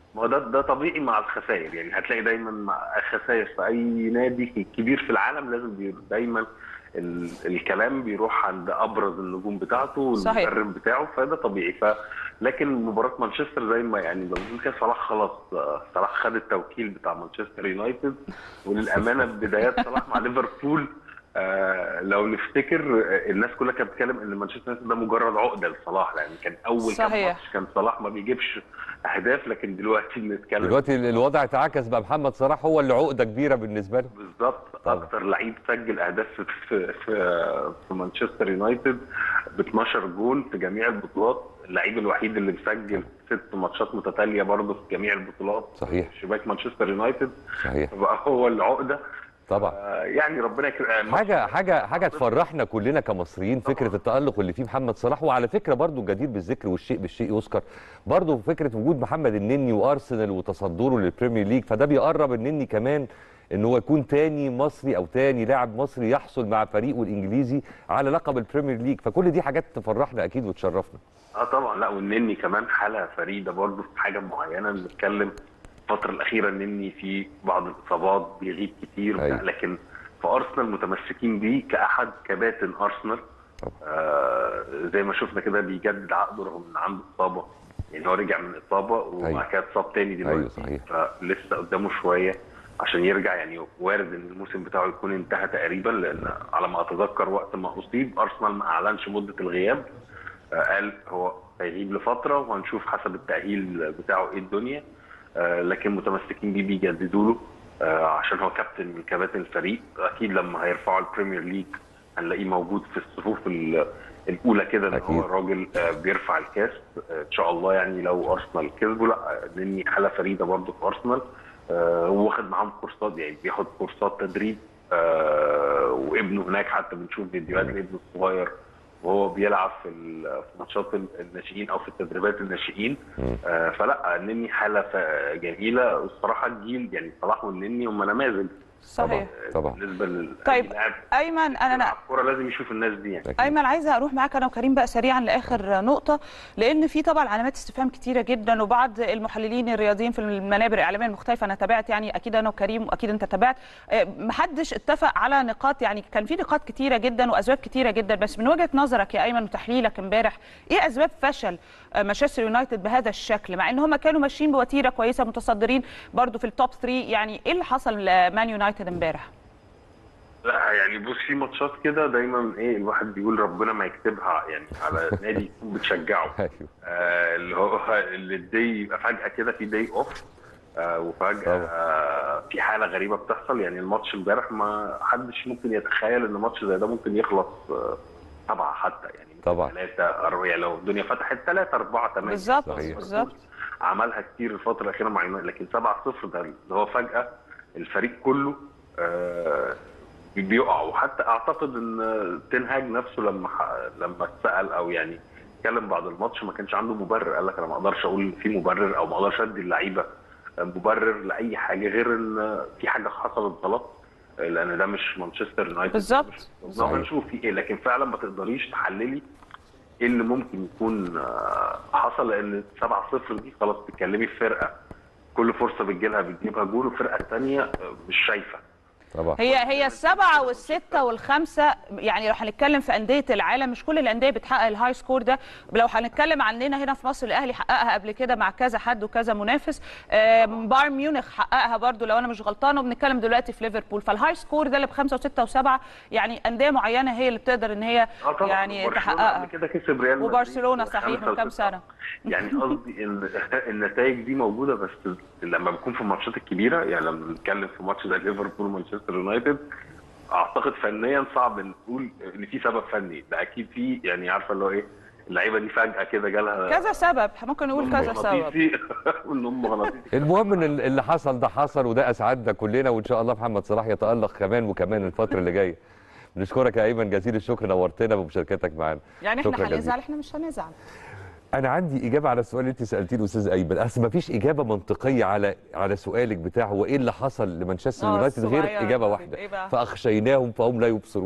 ما هو ده طبيعي مع الخسائر، يعني هتلاقي دايما مع الخسائر في اي نادي كبير في العالم لازم دايما الكلام بيروح عند ابرز النجوم بتاعته والمدرب بتاعه، فده طبيعي. لكن مباراه مانشستر زي ما يعني بنقول كده، صلاح خلاص، صلاح خد التوكيل بتاع مانشستر يونايتد، وللامانه بدايات صلاح مع ليفربول لو نفتكر الناس كلها كانت بتتكلم ان مانشستر يونايتد ده مجرد عقده لصلاح، لان كان اول كام ماتش كان صلاح ما بيجيبش اهداف، لكن دلوقتي بنتكلم دلوقتي الوضع اتعكس بقى، محمد صلاح هو اللي عقده كبيره بالنسبه له. بالظبط، اكتر لعيب سجل اهداف في مانشستر يونايتد ب 12 جول في جميع البطولات، اللعيب الوحيد اللي مسجل 6 ماتشات متتاليه برضه في جميع البطولات. صحيح. شباك مانشستر يونايتد. صحيح. بقى هو العقده طبعا. يعني ربنا يكرم. حاجه تفرحنا كلنا كمصريين، فكره التألق اللي فيه محمد صلاح. وعلى فكره برضو جدير بالذكر والشيء بالشيء يذكر برضو فكره وجود محمد النني وارسنال وتصدره للبريمير ليج، فده بيقرب النني كمان ان هو يكون تاني مصري او تاني لاعب مصري يحصل مع فريقه الانجليزي على لقب البريمير ليج، فكل دي حاجات تفرحنا اكيد وتشرفنا. طبعا. لا، والنني كمان حاله فريده برضو في حاجه معينه. بنتكلم الفتره الاخيره النني في بعض الاصابات، بيغيب كتير. أيوة. لكن في ارسنال متمسكين بيه كاحد كباتن ارسنال. زي ما شفنا كده بيجدد عقده رغم ان عنده اصابه، يعني هو رجع من اصابه وبعد كده اتصاب تاني دلوقتي. أيوة صحيح. فلسه قدامه شويه عشان يرجع، يعني وارد ان الموسم بتاعه يكون انتهى تقريبا، لان على ما اتذكر وقت ما اصيب ارسنال ما اعلنش مده الغياب، قال هو هيغيب لفتره وهنشوف حسب التاهيل بتاعه ايه الدنيا. لكن متمسكين بيه بيجددوا له عشان هو كابتن من كباتن الفريق. اكيد لما هيرفعوا البريمير ليج هنلاقيه موجود في الصفوف الاولى كده، ان هو راجل بيرفع الكاس ان شاء الله. يعني لو ارسنال كسبوا، لا لاني حاله فريده برضه في ارسنال. واخد معاهم كورسات، يعني بياخد كورسات تدريب، وابنه هناك حتى بنشوف فيديوهات لابنه الصغير وهو بيلعب في ماتشات الناشئين او في التدريبات الناشئين. فلا النني حاله جميله الصراحه. الجيل يعني صلاح والنني هم نماذج. صحيح طبعا. بالنسبه طيب ايمن، انا الكوره لازم يشوف الناس دي يعني. ايمن عايزه اروح معاك انا وكريم بقى سريعا لاخر نقطه، لان في طبعا علامات استفهام كتيره جدا، وبعض المحللين الرياضيين في المنابر الاعلاميه المختلفه، انا تابعت يعني اكيد انا وكريم واكيد انت تابعت، محدش اتفق على نقاط، يعني كان في نقاط كتيره جدا واسباب كتيره جدا. بس من وجهه نظرك يا ايمن وتحليلك امبارح، ايه اسباب فشل مانشستر يونايتد بهذا الشكل، مع ان هم كانوا ماشيين بوتيره كويسه متصدرين برضو في التوب 3؟ يعني ايه اللي حصل لمان يونايتد امبارح؟ لا يعني بص، في ماتشات كده دايما ايه الواحد بيقول ربنا ما يكتبها يعني على نادي يكون بتشجعه. اللي هو اللي الدي يبقى فجاه كده في داي اوف، وفجاه في حاله غريبه بتحصل. يعني الماتش امبارح ما حدش ممكن يتخيل ان ماتش زي ده ممكن يخلص 7 حتى، يعني طبعا 3 يعني لو الدنيا فتحت 3 4 8 بالظبط. عملها كتير الفتره الاخيره مع لكن 7-0 ده اللي هو فجاه الفريق كله بيقع. وحتى اعتقد ان تنهاج نفسه لما اتسال او يعني اتكلم بعد الماتش ما كانش عنده مبرر. قال لك انا ما اقدرش اقول في مبرر او ما اقدرش ادي اللعيبه مبرر لاي حاجه غير ان في حاجه حصلت غلط، لان ده مش مانشستر يونايتد. بالظبط. هنشوف في ايه، لكن فعلا ما تقدريش تحللي ايه اللي ممكن يكون حصل، لان 7-0 دي خلاص بتتكلمي في فرقه كل فرصه بتجيلها بتجيبها جول، والفرقه الثانيه مش شايفه. طبعا هي ال7 وال6 وال5. يعني لو هنتكلم في انديه العالم مش كل الانديه بتحقق الهاي سكور ده. لو هنتكلم عننا هنا في مصر، الاهلي حققها قبل كده مع كذا حد وكذا منافس، بايرن ميونخ حققها برده لو انا مش غلطانه، وبنتكلم دلوقتي في ليفربول. فالهاي سكور ده اللي ب5 و6 و7 يعني انديه معينه هي اللي بتقدر ان هي يعني تحققها. كده كسب ريال مدريد وبرشلونه صحيح من كام سنه. يعني قصدي ان النتائج دي موجوده، بس لما بنكون في الماتشات الكبيره، يعني لما بنتكلم في ماتش زي ليفربول ومانشستر يونايتد، اعتقد فنيا صعب نقول ان في سبب فني. ده اكيد في، يعني عارفه اللي هو ايه، اللعيبه دي فجاه كده جالها كذا سبب، ممكن نقول كذا سبب. المهم ان اللي حصل ده حصل، وده اسعدنا كلنا، وان شاء الله محمد صلاح يتالق كمان وكمان الفتره اللي جايه. بنشكرك يا ايمن جزيل الشكر، نورتنا بمشاركتك معانا. يعني احنا هنزعل؟ احنا مش هنزعل. انا عندي اجابه على السؤال اللي انت سالتيه الاستاذ ايمن، اصل ما فيش اجابه منطقيه على سؤالك بتاع هو ايه اللي حصل لمانشستر يونايتد غير اجابه واحده، فاخشيناهم فهم لا يبصرون.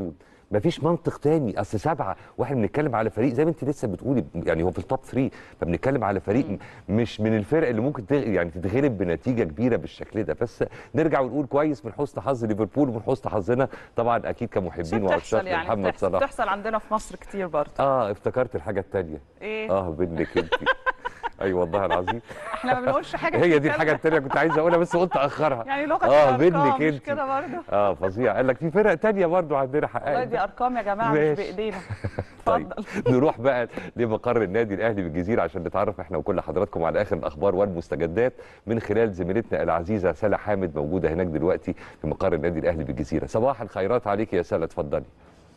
مفيش منطق تاني. اصل 7 واحنا بنتكلم على فريق زي ما انت لسه بتقولي، يعني هو في التوب 3، فبنتكلم على فريق مش من الفرق اللي ممكن يعني تتغلب بنتيجه كبيره بالشكل ده. بس نرجع ونقول كويس من حسن حظ ليفربول ومن حسن حظنا طبعا اكيد كمحبين وعشاق يعني محمد صلاح. بتحصل عندنا في مصر كتير برضه. افتكرت الحاجه الثانيه. ايه؟ بينك انت. اي والله العظيم احنا ما بنقولش حاجه. هي دي الحاجه الثانيه كنت عايز اقولها بس قلت اخرها. يعني لغه الارقام مش كده برضه. فظيع. قال لك في فرق ثانيه برضه عندنا حقائق. والله دي ارقام يا جماعه مش بايدينا. طيب نروح بقى لمقر النادي الاهلي بالجزيره عشان نتعرف احنا وكل حضراتكم على اخر الاخبار والمستجدات من خلال زميلتنا العزيزه سلا حامد موجوده هناك دلوقتي في مقر النادي الاهلي بالجزيره. صباح الخيرات عليك يا سلا، اتفضلي.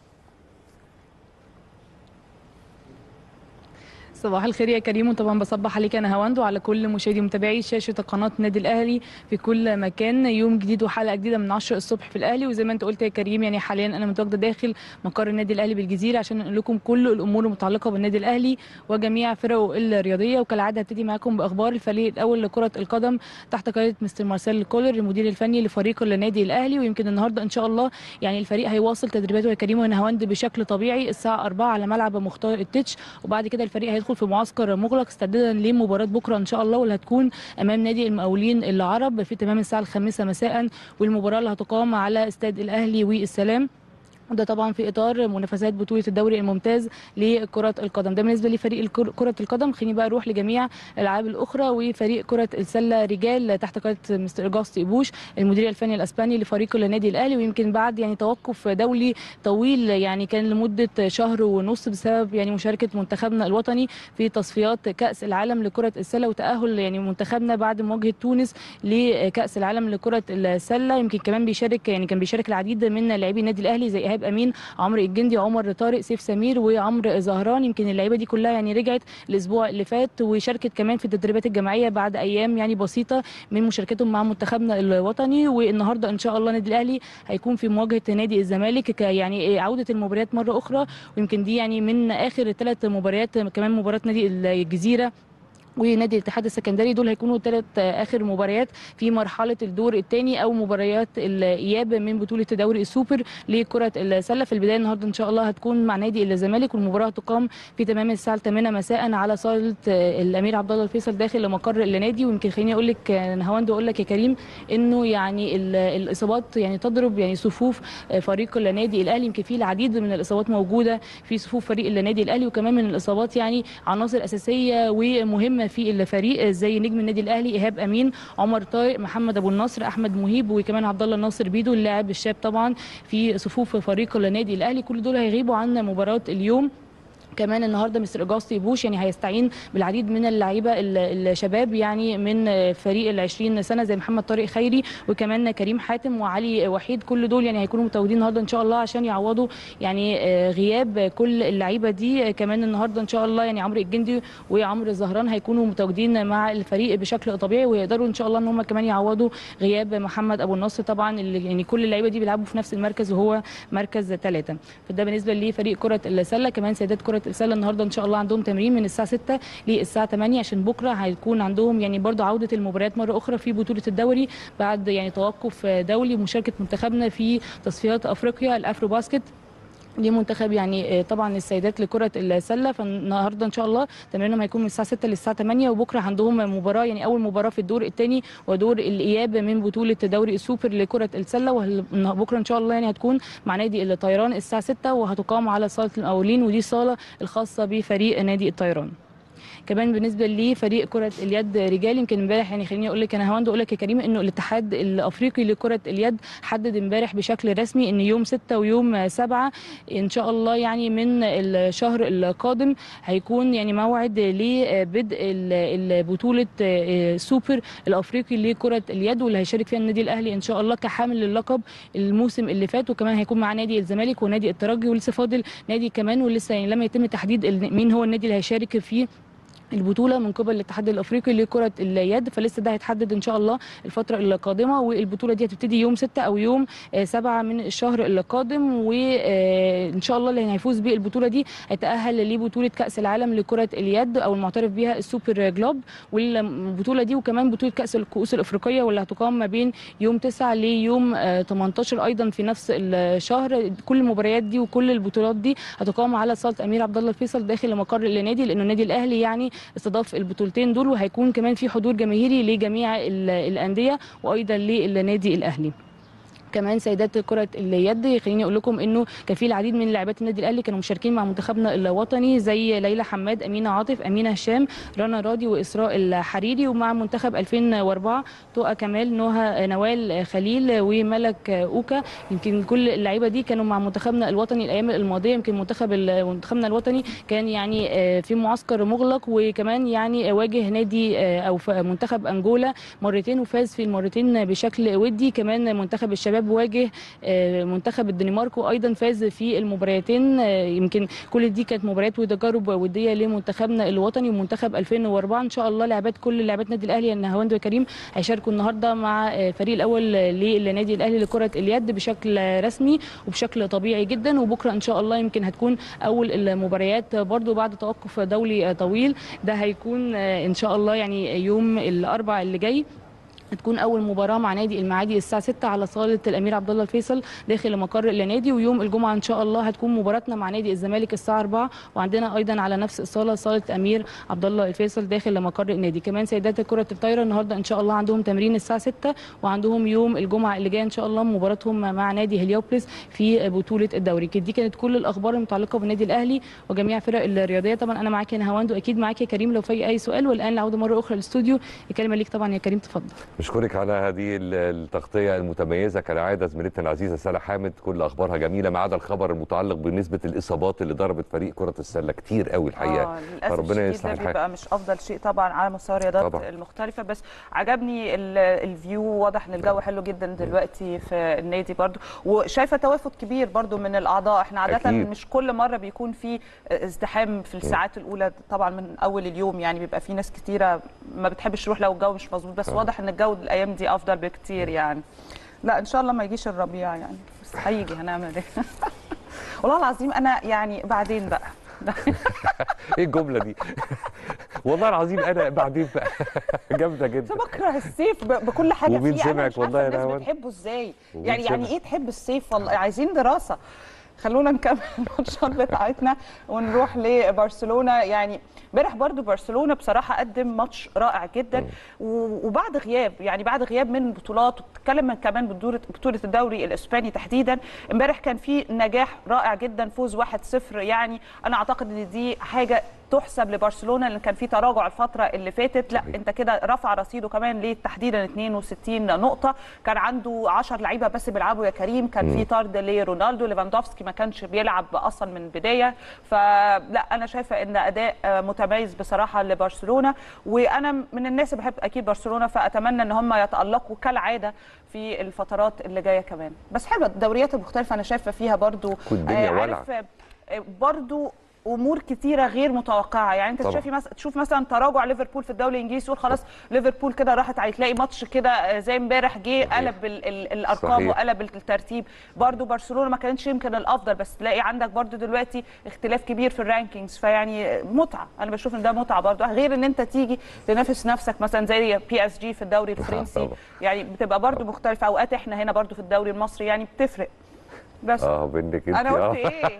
صباح الخير يا كريم، وطبعا بصبح عليك انا هواند وعلى كل مشاهدي ومتابعي شاشه قناه النادي الاهلي في كل مكان. يوم جديد وحلقه جديده من 10 الصبح في الاهلي، وزي ما انت قلت يا كريم يعني حاليا انا متواجده داخل مقر النادي الاهلي بالجزيره عشان نقول لكم كل الامور المتعلقه بالنادي الاهلي وجميع فرقه الرياضيه. وكالعاده هبتدي معاكم باخبار الفريق الاول لكره القدم تحت قياده مستر مارسيل كولر المدير الفني لفريق النادي الاهلي. ويمكن النهارده ان شاء الله يعني الفريق هيواصل تدريباته يا كريم وانا هواند بشكل طبيعي الساعه 4 على ملعب مختار التتش، وبعد كده الفريق هيدخل في معسكر مغلق استعدادا لمباراه بكره ان شاء الله، واللي هتكون امام نادي المقاولين العرب في تمام الساعه 5 مساء، والمباراه اللي هتقام على استاد الاهلي والسلام، وده طبعا في اطار منافسات بطوله الدوري الممتاز لكره القدم. ده بالنسبه لفريق كره القدم. خليني بقى اروح لجميع الالعاب الاخرى. وفريق كره السله رجال تحت قياده مستر اجاستي بوش المدير الفني الاسباني لفريق النادي الاهلي، ويمكن بعد يعني توقف دولي طويل يعني كان لمده شهر ونص بسبب يعني مشاركه منتخبنا الوطني في تصفيات كاس العالم لكره السله وتاهل يعني منتخبنا بعد مواجهه تونس لكاس العالم لكره السله. يمكن كمان كان بيشارك العديد من لاعبي النادي الاهلي زي امين، عمرو الجندي، عمر طارق، سيف سمير وعمرو زهران. يمكن اللعيبه دي كلها يعني رجعت الاسبوع اللي فات وشاركت كمان في التدريبات الجماعيه بعد ايام يعني بسيطه من مشاركتهم مع منتخبنا الوطني. والنهارده ان شاء الله النادي الاهلي هيكون في مواجهه نادي الزمالك يعني عوده المباريات مره اخرى، ويمكن دي يعني من اخر 3 مباريات. كمان مباراه نادي الجزيره ونادي الاتحاد السكندري دول هيكونوا 3 اخر مباريات في مرحله الدور الثاني او مباريات الاياب من بطوله دوري السوبر لكره السله. في البدايه النهارده ان شاء الله هتكون مع نادي الزمالك، والمباراه هتقام في تمام الساعه 8 مساء على صاله الامير عبد الله الفيصل داخل مقر النادي. ويمكن خليني اقول لك هواند اقول لك يا كريم انه يعني الاصابات يعني تضرب يعني صفوف فريق النادي الاهلي. يمكن في العديد من الاصابات موجوده في صفوف فريق النادي الاهلي، وكمان من الاصابات يعني عناصر اساسيه ومهمه في الفريق زي نجم النادي الاهلي ايهاب امين، عمر طارق، محمد ابو النصر، احمد مهيب، وكمان عبد الله الناصر بيدو اللاعب الشاب طبعا في صفوف فريق النادي الاهلي. كل دول هيغيبوا عن مباراه اليوم. كمان النهارده مستر اجاستي بوش يعني هيستعين بالعديد من اللعيبه الشباب يعني من فريق ال20 سنه زي محمد طارق خيري وكمان كريم حاتم وعلي وحيد. كل دول يعني هيكونوا متواجدين النهارده ان شاء الله عشان يعوضوا يعني غياب كل اللعيبه دي. كمان النهارده ان شاء الله يعني عمرو الجندي وعمرو الزهران هيكونوا متواجدين مع الفريق بشكل طبيعي، ويقدروا ان شاء الله ان هم كمان يعوضوا غياب محمد ابو النصر طبعا اللي يعني كل اللعيبه دي بيلعبوا في نفس المركز وهو مركز 3. فده بالنسبه لفريق كره السله. كمان سيدات كره السله النهارده ان شاء الله عندهم تمرين من الساعه 6 للساعه 8 عشان بكره هيكون عندهم يعني برضو عوده المباريات مره اخرى في بطوله الدوري بعد يعني توقف دولي ومشاركه منتخبنا في تصفيات افريقيا الافرو باسكت لمنتخب يعني طبعا السيدات لكره السله. فالنهارده ان شاء الله تمرينهم هيكون من الساعه 6 للساعه 8، وبكره عندهم مباراه يعني اول مباراه في الدور الثاني ودور الاياب من بطوله دوري السوبر لكره السله، وبكره ان شاء الله يعني هتكون مع نادي الطيران الساعه 6 وهتقام على صاله المقاولين، ودي صاله الخاصه بفريق نادي الطيران. كمان بالنسبه لفريق كره اليد رجال يمكن امبارح يعني خليني اقول لك انا هواند اقول لك يا كريم انه الاتحاد الافريقي لكره اليد حدد امبارح بشكل رسمي ان يوم 6 ويوم 7 ان شاء الله يعني من الشهر القادم هيكون يعني موعد لبدء بطوله السوبر الافريقي لكره اليد، واللي هيشارك فيها النادي الاهلي ان شاء الله كحامل للقب الموسم اللي فات، وكمان هيكون مع نادي الزمالك ونادي الترجي ولسه فاضل نادي كمان ولسه يعني لم يتم تحديد مين هو النادي اللي هيشارك فيه البطوله من قبل الاتحاد الافريقي لكره اليد، فلسه ده هيتحدد ان شاء الله الفتره القادمه. والبطوله دي هتبتدي يوم 6 او يوم 7 من الشهر القادم، وان شاء الله اللي هيفوز بالبطوله دي هيتاهل لبطوله كاس العالم لكره اليد او المعترف بها السوبر جلوب. والبطوله دي وكمان بطوله كاس الكؤوس الافريقيه واللي هتقام ما بين يوم 9 ليوم 18 ايضا في نفس الشهر. كل المباريات دي وكل البطولات دي هتقام على صاله امير عبد الله الفيصل داخل مقر النادي، لانه النادي الاهلي يعني استضاف البطولتين دول، وهيكون كمان في حضور جماهيري لجميع الانديه وايضا للنادي الاهلي. كمان سيدات كرة اليد خليني اقول لكم انه كان في العديد من لاعبات النادي الاهلي كانوا مشاركين مع منتخبنا الوطني، زي ليلى حماد، امينه عاطف، امينه هشام، رنا راضي، واسراء الحريري. ومع منتخب 2004 تقى كمال، نوال خليل، وملك اوكا. يمكن كل اللعيبه دي كانوا مع منتخبنا الوطني الايام الماضيه. يمكن منتخبنا الوطني كان يعني في معسكر مغلق، وكمان يعني واجه نادي او منتخب انجولا مرتين وفاز في المرتين بشكل ودي. كمان منتخب الشباب واجه منتخب الدنمارك وايضا فاز في المباراتين. يمكن كل دي كانت مباريات وتجارب وديه لمنتخبنا الوطني ومنتخب 2004. ان شاء الله كل لاعبات النادي الاهلي نهاوند وكريم هيشاركوا النهارده مع الفريق الاول للنادي الاهلي لكره اليد بشكل رسمي وبشكل طبيعي جدا. وبكره ان شاء الله يمكن هتكون اول المباريات برضو بعد توقف دولي طويل. ده هيكون ان شاء الله يعني يوم الاربعاء اللي جاي هتكون اول مباراه مع نادي المعادي الساعه 6 على صاله الامير عبد الله الفيصل داخل مقر النادي. ويوم الجمعه ان شاء الله هتكون مباراتنا مع نادي الزمالك الساعه 4، وعندنا ايضا على نفس الصاله صاله امير عبد الله الفيصل داخل مقر النادي. كمان سيدات كره الطايره النهارده ان شاء الله عندهم تمرين الساعه 6، وعندهم يوم الجمعه اللي جايه ان شاء الله مباراتهم مع نادي هليوبلس في بطوله الدوري. دي كانت كل الاخبار المتعلقه بالنادي الاهلي وجميع فرق الرياضيه. طبعا انا معاك يا نهاوند واكيد معاك يا كريم لو في اي سؤال. والان العوده مره اخرى للاستوديو، الكلمه ليك طبعا يا كريم، تفضل. بشكرك على هذه التغطيه المتميزه كالعاده زميلتنا العزيزه سالة حامد، كل اخبارها جميله ما عدا الخبر المتعلق بنسبه الاصابات اللي ضربت فريق كره السله كتير قوي الحقيقه. ربنا يصلح الحال. بيبقى مش افضل شيء طبعا على مستوى الرياضات المختلفه، بس عجبني الفيو، واضح ان الجو حلو جدا دلوقتي في النادي برضو، وشايفه توافد كبير برضو من الاعضاء. احنا عاده أكيد. مش كل مره بيكون في ازدحام في الساعات الاولى طبعا من اول اليوم، يعني بيبقى في ناس كتيره ما بتحبش تروح لو الجو مش مظبوط، بس واضح ان الجو الايام دي افضل بكتير يعني. لا ان شاء الله ما يجيش الربيع يعني، بس هيجي هنعمل ايه. والله العظيم انا يعني بعدين بقى ايه الجمله دي؟ والله العظيم انا بعدين بقى جامده جدا. بكره الصيف بكل حاجه فيه. ومين سمعك والله يا الناس بتحبه ازاي يعني ايه تحب الصيف؟ والله عايزين دراسه. خلونا نكمل الماتشات بتاعتنا ونروح لبرشلونه. يعني امبارح برضو برشلونه بصراحه قدم ماتش رائع جدا، وبعد غياب يعني بعد غياب من بطولات، وبتتكلم كمان بطوله الدوري الاسباني تحديدا. امبارح كان في نجاح رائع جدا، فوز 1-0. يعني انا اعتقد ان دي حاجه تحسب لبرشلونه، لان كان في تراجع الفتره اللي فاتت. لا انت كده رفع رصيده كمان ليه تحديدا 62 نقطه. كان عنده 10 لعيبه بس بيلعبوا يا كريم، كان في طرد لرونالدو، ليفاندوفسكي ما كانش بيلعب اصلا من البدايه. فلا انا شايفه ان اداء متميز بصراحه لبرشلونه، وانا من الناس اللي بحب اكيد برشلونه، فاتمنى ان هم يتالقوا كالعاده في الفترات اللي جايه كمان. بس حلوه الدوريات المختلفه، انا شايفه فيها برضو عارف برضو امور كتيره غير متوقعه. يعني انت تشوف مثلا تراجع ليفربول في الدوري الانجليزي، تقول خلاص ليفربول كده راحت، هتلاقي ماتش كده زي امبارح جه قلب الارقام وقلب الترتيب. برضو برشلونه ما كانتش يمكن الافضل، بس تلاقي عندك برضو دلوقتي اختلاف كبير في الرانكينجز. فيعني متعه، انا بشوف ان ده متعه برضو، غير ان انت تيجي تنافس نفسك مثلا زي PSG في الدوري الفرنسي. يعني بتبقى برضو مختلفه. اوقات احنا هنا برضو في الدوري المصري يعني بتفرق. بس بينك انت انا قلت ايه؟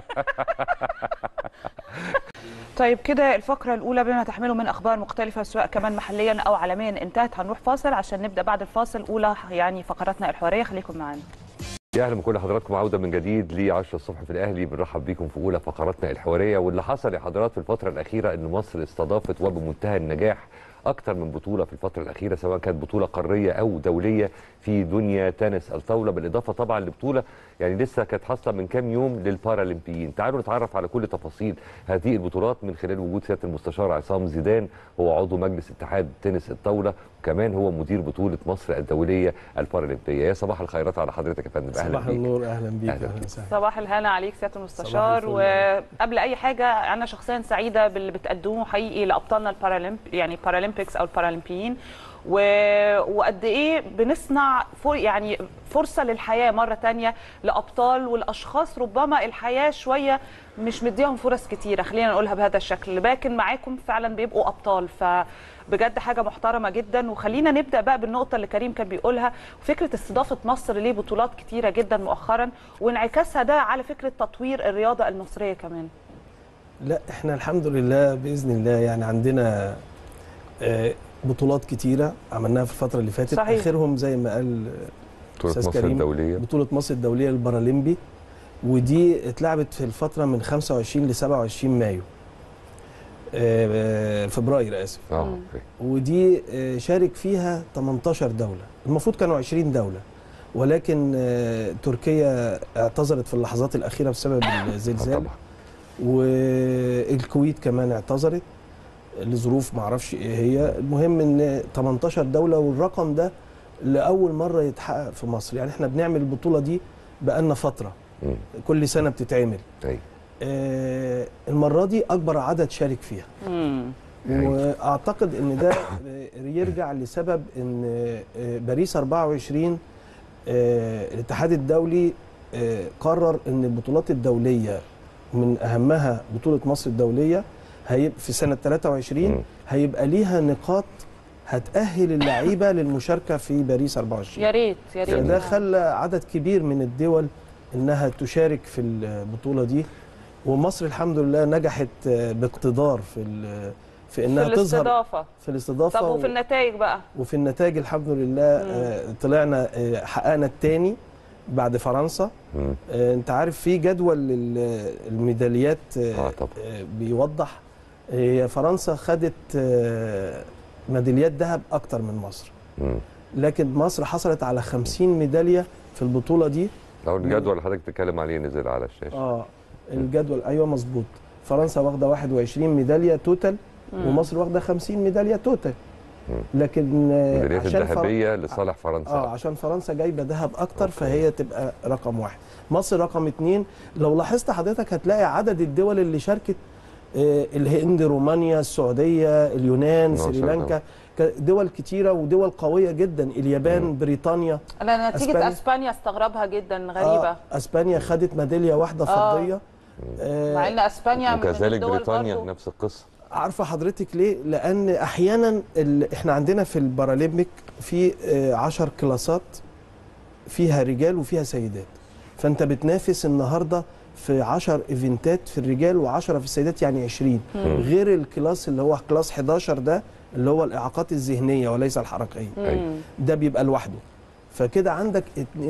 طيب كده الفقرة الأولى بما تحمله من أخبار مختلفة سواء كمان محليا أو عالميا انتهت. هنروح فاصل عشان نبدأ بعد الفاصل أولى يعني فقراتنا الحوارية. خليكم معانا. يا اهلا بكل حضراتكم، عوده من جديد ل 10 الصبح في الاهلي. بنرحب بيكم في اولى فقراتنا الحواريه. واللي حصل يا حضرات في الفتره الاخيره ان مصر استضافت وبمنتهى النجاح اكثر من بطوله في الفتره الاخيره، سواء كانت بطوله قاريه او دوليه في دنيا تنس الطاوله، بالاضافه طبعا لبطوله يعني لسه كانت حاصله من كام يوم للبارالمبيين. تعالوا نتعرف على كل تفاصيل هذه البطولات من خلال وجود سياده المستشار عصام زيدان، هو عضو مجلس اتحاد تنس الطاوله كمان هو مدير بطوله مصر الدوليه البارالمبيه. يا صباح الخيرات على حضرتك يا فندم. اهلا بيك. صباح النور. اهلا بيك. أهلا بيك. صباح الهنا عليك سياده المستشار. وقبل اي حاجه انا شخصيا سعيده باللي بتقدموه حقيقي لابطالنا يعني بارالمبيكس او البارالمبيين، وقد ايه بنصنع يعني فرصه للحياه مره ثانيه لابطال والاشخاص ربما الحياه شويه مش مديهم فرص كتيره، خلينا نقولها بهذا الشكل، لكن معاكم فعلا بيبقوا ابطال، فبجد حاجه محترمه جدا. وخلينا نبدا بقى بالنقطه اللي كريم كان بيقولها، فكره استضافه مصر لبطولات كتيره جدا مؤخرا وانعكاسها ده على فكره تطوير الرياضه المصريه كمان. لا احنا الحمد لله باذن الله يعني عندنا بطولات كتيره عملناها في الفتره اللي فاتت. صحيح. اخرهم زي ما قال بطوله مصر الدوليه، بطوله مصر الدوليه البارالمبي، ودي اتلعبت في الفتره من 25 ل 27 مايو فبراير اسف. ودي شارك فيها 18 دوله، المفروض كانوا 20 دوله، ولكن تركيا اعتذرت في اللحظات الاخيره بسبب الزلزال. والكويت كمان اعتذرت لظروف ما اعرفش ايه هي. المهم ان 18 دوله، والرقم ده لاول مره يتحقق في مصر. يعني احنا بنعمل البطوله دي بقالنا فتره، كل سنه بتتعمل. المره دي اكبر عدد شارك فيها. واعتقد ان ده يرجع لسبب ان باريس 24 الاتحاد الدولي قرر ان البطولات الدوليه من اهمها بطوله مصر الدوليه هيبقى في سنه 23 هيبقى ليها نقاط هتأهل اللعيبه للمشاركه في باريس 24. يا ريت يا ريت. فده خلى عدد كبير من الدول انها تشارك في البطوله دي، ومصر الحمد لله نجحت باقتدار في انها تظهر في الاستضافه. طب وفي النتائج بقى؟ وفي النتائج الحمد لله طلعنا حققنا الثاني بعد فرنسا. انت عارف في جدول الميداليات بيوضح هي فرنسا خدت ميداليات ذهب اكتر من مصر، لكن مصر حصلت على 50 ميداليه في البطوله دي. لو الجدول اللي حضرتك بتتكلم عليه نزل على الشاشه. الجدول ايوه مظبوط. فرنسا واخده 21 ميداليه توتال، ومصر واخده 50 ميداليه توتال. لكن الميداليات الذهبيه لصالح فرنسا. عشان فرنسا جايبه ذهب اكتر. فهي تبقى رقم 1. مصر رقم 2. لو لاحظت حضرتك هتلاقي عدد الدول اللي شاركت الهند، رومانيا، السعوديه، اليونان، سريلانكا، دول كتيره ودول قويه جدا. اليابان، بريطانيا. انا نتيجه اسبانيا استغربها جدا، غريبه. اسبانيا خدت ميداليه واحده فضيه، مع ان اسبانيا وكذلك بريطانيا برضو. نفس القصه. عارفه حضرتك ليه؟ لان احيانا احنا عندنا في البارالمبيك في 10 كلاسات فيها رجال وفيها سيدات، فانت بتنافس النهارده في 10 ايفنتات في الرجال و10 في السيدات، يعني 20. غير الكلاس اللي هو كلاس 11 ده اللي هو الاعاقات الذهنيه وليس الحركيه. ده بيبقى لوحده. فكده عندك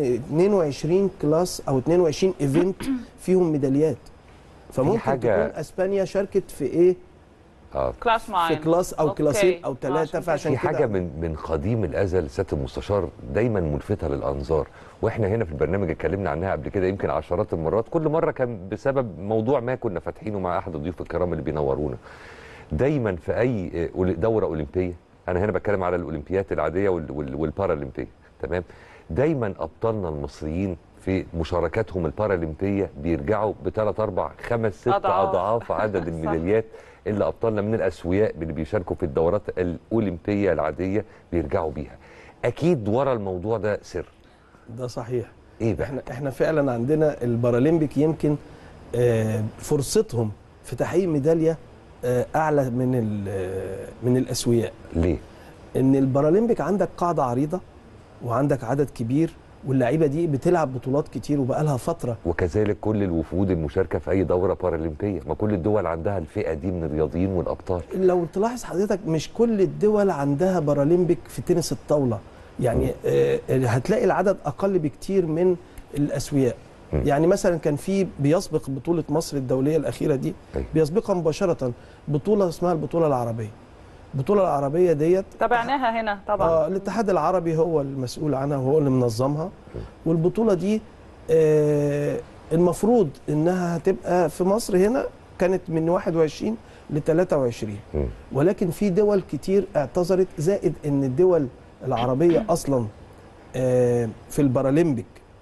22 كلاس او 22 ايفنت فيهم ميداليات. فممكن تكون اسبانيا شاركت في ايه؟ كلاس معين، في كلاس او كلاسين او 3. فعشان كده في حاجه من قديم الازل سياده المستشار دايما ملفته للانظار، واحنا هنا في البرنامج اتكلمنا عنها قبل كده يمكن عشرات المرات. كل مره كان بسبب موضوع ما كنا فاتحينه مع احد الضيوف الكرام اللي بينورونا. دايما في اي دوره اولمبيه، انا هنا بتكلم على الاولمبيات العاديه والبارالمبيه، تمام؟ دايما ابطالنا المصريين في مشاركاتهم البارالمبيه بيرجعوا بثلاث 4 5 6 اضعاف عدد الميداليات اللي ابطالنا من الاسوياء اللي بيشاركوا في الدورات الاولمبيه العاديه بيرجعوا بيها. اكيد ورا الموضوع ده سر. ده صحيح. ايه بقى؟ احنا فعلا عندنا البارالمبيك يمكن فرصتهم في تحقيق ميداليه اعلى من الاسوياء. ليه؟ ان البارالمبيك عندك قاعده عريضه وعندك عدد كبير، واللعيبه دي بتلعب بطولات كتير وبقى لها فتره. وكذلك كل الوفود المشاركه في اي دوره بارالمبيه، ما كل الدول عندها الفئه دي من الرياضيين والابطال. لو تلاحظ حضرتك مش كل الدول عندها بارالمبيك في تنس الطاوله، يعني هتلاقي العدد اقل بكتير من الاسوياء. يعني مثلا كان في بيسبق بطوله مصر الدوليه الاخيره دي، بيسبقها مباشره بطوله اسمها البطوله العربيه. البطوله العربيه ديت تابعناها هنا طبعا. الاتحاد العربي هو المسؤول عنها وهو اللي منظمها. والبطوله دي المفروض انها هتبقى في مصر هنا، كانت من 21 ل 23. ولكن في دول كتير اعتذرت، زائد ان الدول العربيه اصلا في البارالمبيك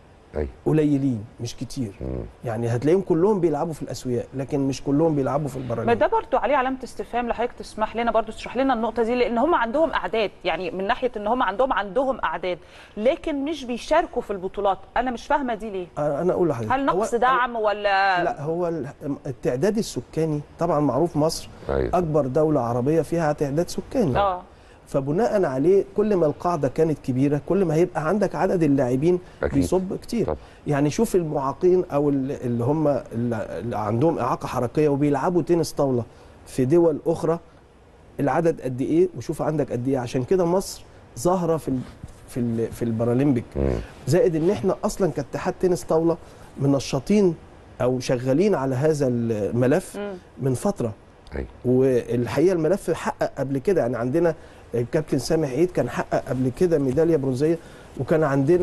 قليلين مش كتير. يعني هتلاقيهم كلهم بيلعبوا في الاسوياء، لكن مش كلهم بيلعبوا في البارالمبيك. ما ده برضو عليه علامه استفهام. لحضرتك تسمح لنا برضو تشرح لنا النقطه دي، لان هم عندهم اعداد، يعني من ناحيه ان هم عندهم اعداد، لكن مش بيشاركوا في البطولات. انا مش فاهمه دي ليه. انا اقول لحضرتك، هل نقص دعم ولا لا؟ هو التعداد السكاني طبعا معروف، مصر اكبر دوله عربيه فيها تعداد سكاني. فبناء عليه كل ما القاعده كانت كبيره كل ما هيبقى عندك عدد اللاعبين بيصب كتير. طب. يعني شوف المعاقين او اللي هم اللي عندهم اعاقه حركيه وبيلعبوا تنس طاوله في دول اخرى، العدد قد ايه وشوف عندك قد ايه. عشان كده مصر ظاهره في البارالمبيك. زائد ان احنا اصلا كاتحاد تنس طاوله منشطين او شغالين على هذا الملف من فتره. والحقيقه الملف حقق قبل كده، يعني عندنا الكابتن سامح عيد كان حقق قبل كده ميداليه برونزيه، وكان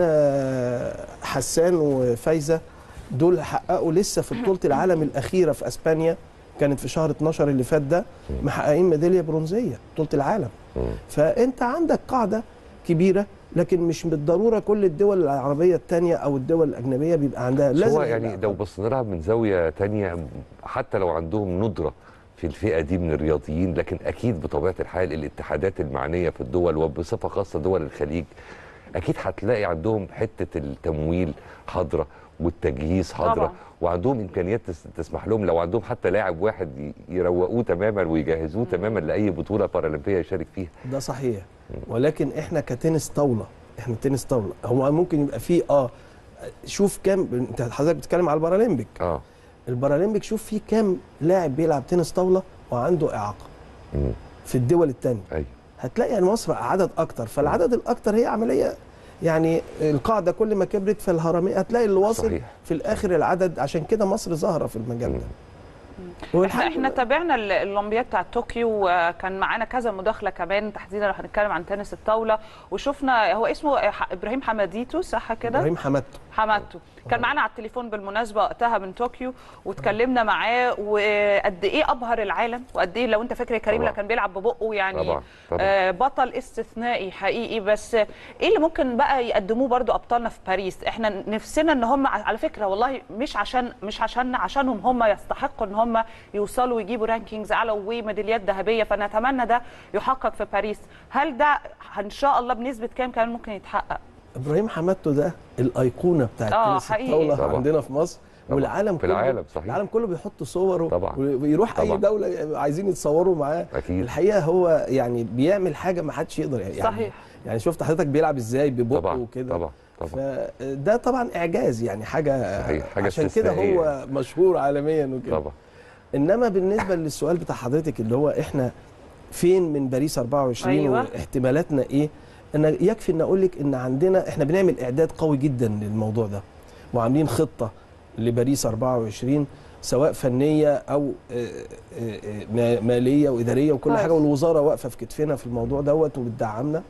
عندنا حسان وفايزه دول حققوا لسه في بطوله العالم الاخيره في اسبانيا، كانت في شهر 12 اللي فات ده، محققين ميداليه برونزيه بطوله العالم. فانت عندك قاعده كبيره، لكن مش بالضروره كل الدول العربيه الثانيه او الدول الاجنبيه بيبقى عندها. لازم يعني لو بصينا لها من زاويه ثانيه، حتى لو عندهم ندره في الفئه دي من الرياضيين، لكن اكيد بطبيعه الحال الاتحادات المعنيه في الدول وبصفه خاصه دول الخليج اكيد هتلاقي عندهم حته التمويل حاضره والتجهيز حاضره، وعندهم امكانيات تسمح لهم لو عندهم حتى لاعب واحد يروقوه تماما ويجهزوه تماما لاي بطوله بارالمبيه يشارك فيها. ده صحيح. ولكن احنا كتنس طاوله، احنا تنس طاوله هو ممكن يبقى فيه شوف كام، انت حضرتك بتتكلم على البارالمبيك. البارالمبيك شوف فيه كام لاعب بيلعب تنس طاوله وعنده اعاقه في الدول الثانيه. هتلاقي يعني مصر عدد اكتر، فالعدد الاكتر هي عمليه، يعني القاعده كل ما كبرت في الهرميه هتلاقي اللي واصل صحيح. في الاخر العدد. عشان كده مصر ظاهره في المجال ده. احنا تابعنا الاولمبياد بتاعت طوكيو، وكان معانا كذا مداخله كمان تحديدا لو هنتكلم عن تنس الطاوله، وشفنا هو اسمه ابراهيم حماديتو صح كده؟ ابراهيم حمادتو كان معانا على التليفون بالمناسبه وقتها من طوكيو، واتكلمنا معاه وقد ايه ابهر العالم، وقد ايه لو انت فاكر يا كريم اللي كان بيلعب ببقه يعني طبعا. بطل استثنائي حقيقي. بس ايه اللي ممكن بقى يقدموه برضو ابطالنا في باريس؟ احنا نفسنا ان هم على فكره والله مش عشانهم هم يستحقوا ان هم يوصلوا ويجيبوا رانكينجز اعلى وميداليات ذهبيه، فنتمنى ده يحقق في باريس. هل ده ان شاء الله بنسبه كام ممكن يتحقق؟ ابراهيم حمادتو ده الايقونه بتاعت تنس الطاوله عندنا في مصر والعالم كله. العالم صحيح. العالم كله بيحط صوره طبعا. ويروح اي دوله عايزين يتصوروا معاه. الحقيقه هو يعني بيعمل حاجه ما حدش يقدر يعني صحيح. يعني شفت حضرتك بيلعب ازاي ببقه وكده. طبعا. فده طبعا اعجاز، يعني حاجه صحيح. حاجه عشان كده هو مشهور عالميا وكده طبعا. انما بالنسبه للسؤال بتاع حضرتك اللي هو احنا فين من باريس 24 واحتمالاتنا ايه، ان يكفي ان اقول لك ان عندنا احنا بنعمل اعداد قوي جدا للموضوع ده، وعاملين خطه لباريس 24 سواء فنيه او ماليه واداريه وكل حاجه، والوزاره واقفه في كتفنا في الموضوع دوت وبتدعمنا.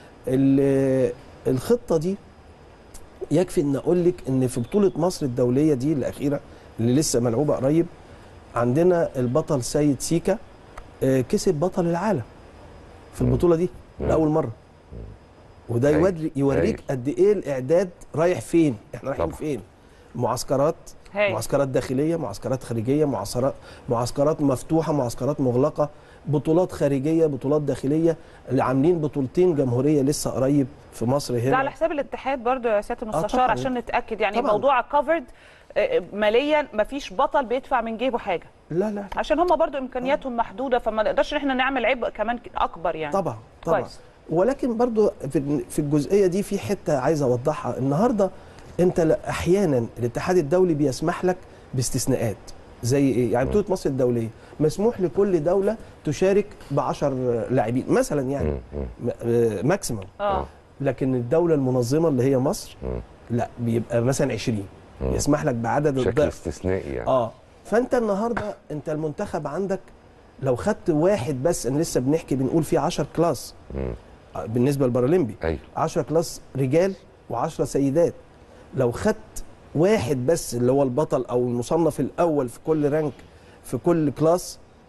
الخطه دي يكفي ان اقول لك ان في بطوله مصر الدوليه دي الاخيره اللي لسه ملعوبه قريب، عندنا البطل سيد سيكا كسب بطل العالم في البطوله دي لاول مره. وده يوريك قد ايه الاعداد رايح فين، احنا رايحين فين. معسكرات داخليه، معسكرات خارجيه، معسكرات مفتوحه، معسكرات مغلقه، بطولات خارجيه، بطولات داخليه. اللي عاملين بطولتين جمهوريه لسه قريب في مصر هنا. ده على حساب الاتحاد برضو يا سياده المستشار عشان نتاكد يعني طبعًا. موضوع كفرد ماليا مفيش بطل بيدفع من جيبه حاجه. لا عشان هم برضو امكانياتهم محدوده، فما نقدرش ان احنا نعمل عبء كمان اكبر يعني. طبعا كويس. ولكن برضو في الجزئيه دي في حته عايز اوضحها. النهارده انت احيانا الاتحاد الدولي بيسمح لك باستثناءات زي ايه؟ يعني بطوله مصر الدوليه مسموح لكل دوله تشارك ب10 لاعبين مثلا يعني ماكسيمم. لكن الدوله المنظمه اللي هي مصر لا بيبقى مثلا 20 يسمح لك بعدد بشكل استثنائي يعني. فانت النهارده انت المنتخب عندك لو خدت واحد بس، انا لسه بنقول فيه 10 كلاس بالنسبه للبارالمبي. 10 كلاس رجال و10 سيدات. لو خدت واحد بس اللي هو البطل او المصنف الاول في كل رانك في كل كلاس،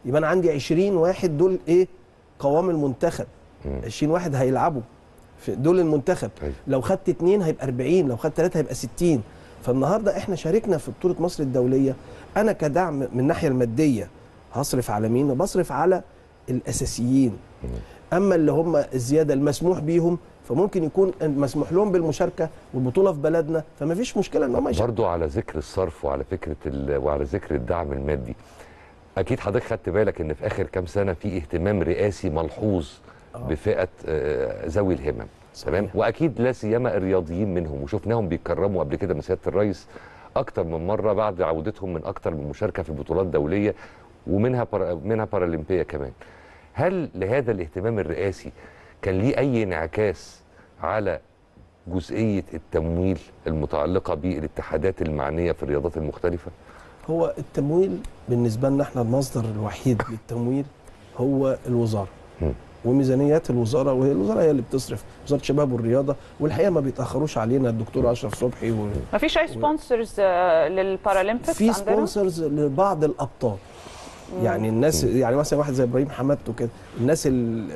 يبقى انا عندي 20 واحد دول ايه قوام المنتخب. 20 واحد هيلعبوا في دول المنتخب. لو خدت 2 هيبقى 40، لو خدت 3 هيبقى 60. فالنهارده احنا شاركنا في بطوله مصر الدوليه. انا كدعم من الناحيه الماديه هصرف على مين؟ بصرف على الاساسيين. اما اللي هم الزياده المسموح بيهم فممكن يكون مسموح لهم بالمشاركه والبطوله في بلدنا، فما فيش مشكله ان هم يشاركوا. برضو على ذكر الصرف وعلى فكره وعلى ذكر الدعم المادي، اكيد حضرتك خدت بالك ان في اخر كام سنه في اهتمام رئاسي ملحوظ بفئه ذوي الهمم، تمام؟ واكيد لا سيما الرياضيين منهم، وشفناهم بيتكرموا قبل كده من سياده الرئيس اكتر من مره بعد عودتهم من اكتر من مشاركه في بطولات دوليه ومنها بارالمبيه كمان. هل لهذا الاهتمام الرئاسي كان ليه اي انعكاس على جزئيه التمويل المتعلقه بالاتحادات المعنيه في الرياضات المختلفه؟ هو التمويل بالنسبه لنا احنا المصدر الوحيد للتمويل هو الوزاره وميزانيات الوزاره، وهي الوزاره هي اللي بتصرف، وزاره الشباب والرياضه، والحقيقه ما بيتاخروش علينا الدكتور اشرف صبحي ما فيش اي سبونسرز للبارالمبيكس؟ في سبونسرز لبعض الابطال. يعني الناس يعني مثلا واحد زي ابراهيم حمادته كده، الناس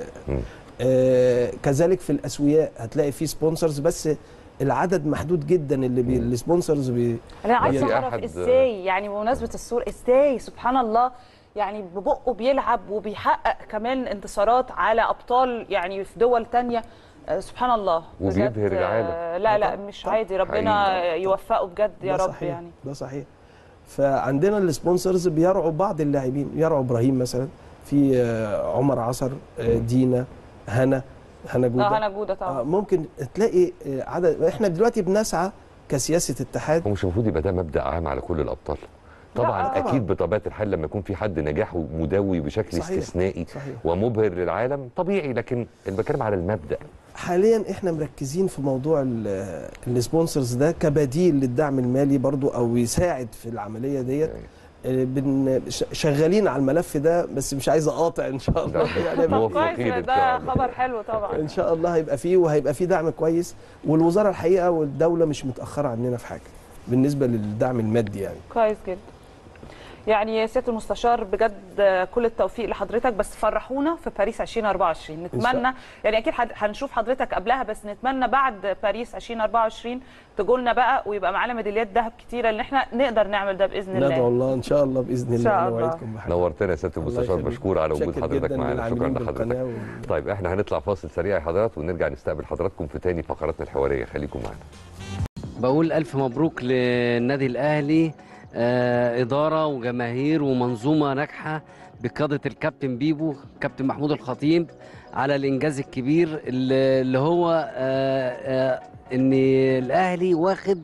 كذلك في الاسوياء هتلاقي في سبونسرز، بس العدد محدود جدا اللي السبونسرز انا عايز اعرف ازاي، يعني بمناسبه الصوره، ازاي سبحان الله يعني ببقه بيلعب وبيحقق كمان انتصارات على ابطال يعني في دول تانية، سبحان الله وبيبهر العالم. لا مش عادي، ربنا يوفقه بجد يا رب. صحيح. يعني ده صحيح. فعندنا السبونسرز بيرعوا بعض اللاعبين، يرعوا ابراهيم مثلا، في عمر عصر، دينا، هنا جوده. هنا جوده طبعا. ممكن تلاقي عدد. احنا دلوقتي بنسعى كسياسه اتحاد. هو مش المفروض يبقى ده مبدا عام على كل الابطال؟ طبعا اكيد بطبيعه الحال لما يكون في حد نجاحه مدوي بشكل استثنائي ومبهر للعالم طبيعي، لكن اللي بتكلم على المبدا. حاليا احنا مركزين في موضوع السبونسرز ده كبديل للدعم المالي برضو، او يساعد في العمليه ديت. شغالين على الملف ده، بس مش عايز اقاطع ان شاء الله. يعني ده خبر حلو طبعا. ان شاء الله هيبقى فيه، وهيبقى فيه دعم كويس، والوزاره الحقيقه والدوله مش متاخره عننا في حاجه بالنسبه للدعم المادي. يعني كويس جدا. يعني سياده المستشار بجد كل التوفيق لحضرتك، بس فرحونا في باريس 2024. نتمنى يعني اكيد هنشوف حضرتك قبلها، بس نتمنى بعد باريس 2024 تجولنا بقى ويبقى معانا ميداليات ذهب كتيره، ان احنا نقدر نعمل ده باذن الله. ندعو الله ان شاء الله باذن الله. نوعدكم بحاجه. نورتنا يا سياده المستشار، مشكور على وجود حضرتك معانا. شكرا لحضرتك. طيب احنا هنطلع فاصل سريع يا حضرات، ونرجع نستقبل حضراتكم في تاني فقراتنا الحواريه. خليكم معانا. بقول الف مبروك للنادي الاهلي، إدارة وجماهير ومنظومة ناجحة بقيادة الكابتن بيبو، كابتن محمود الخطيب، على الإنجاز الكبير اللي هو إن الأهلي واخد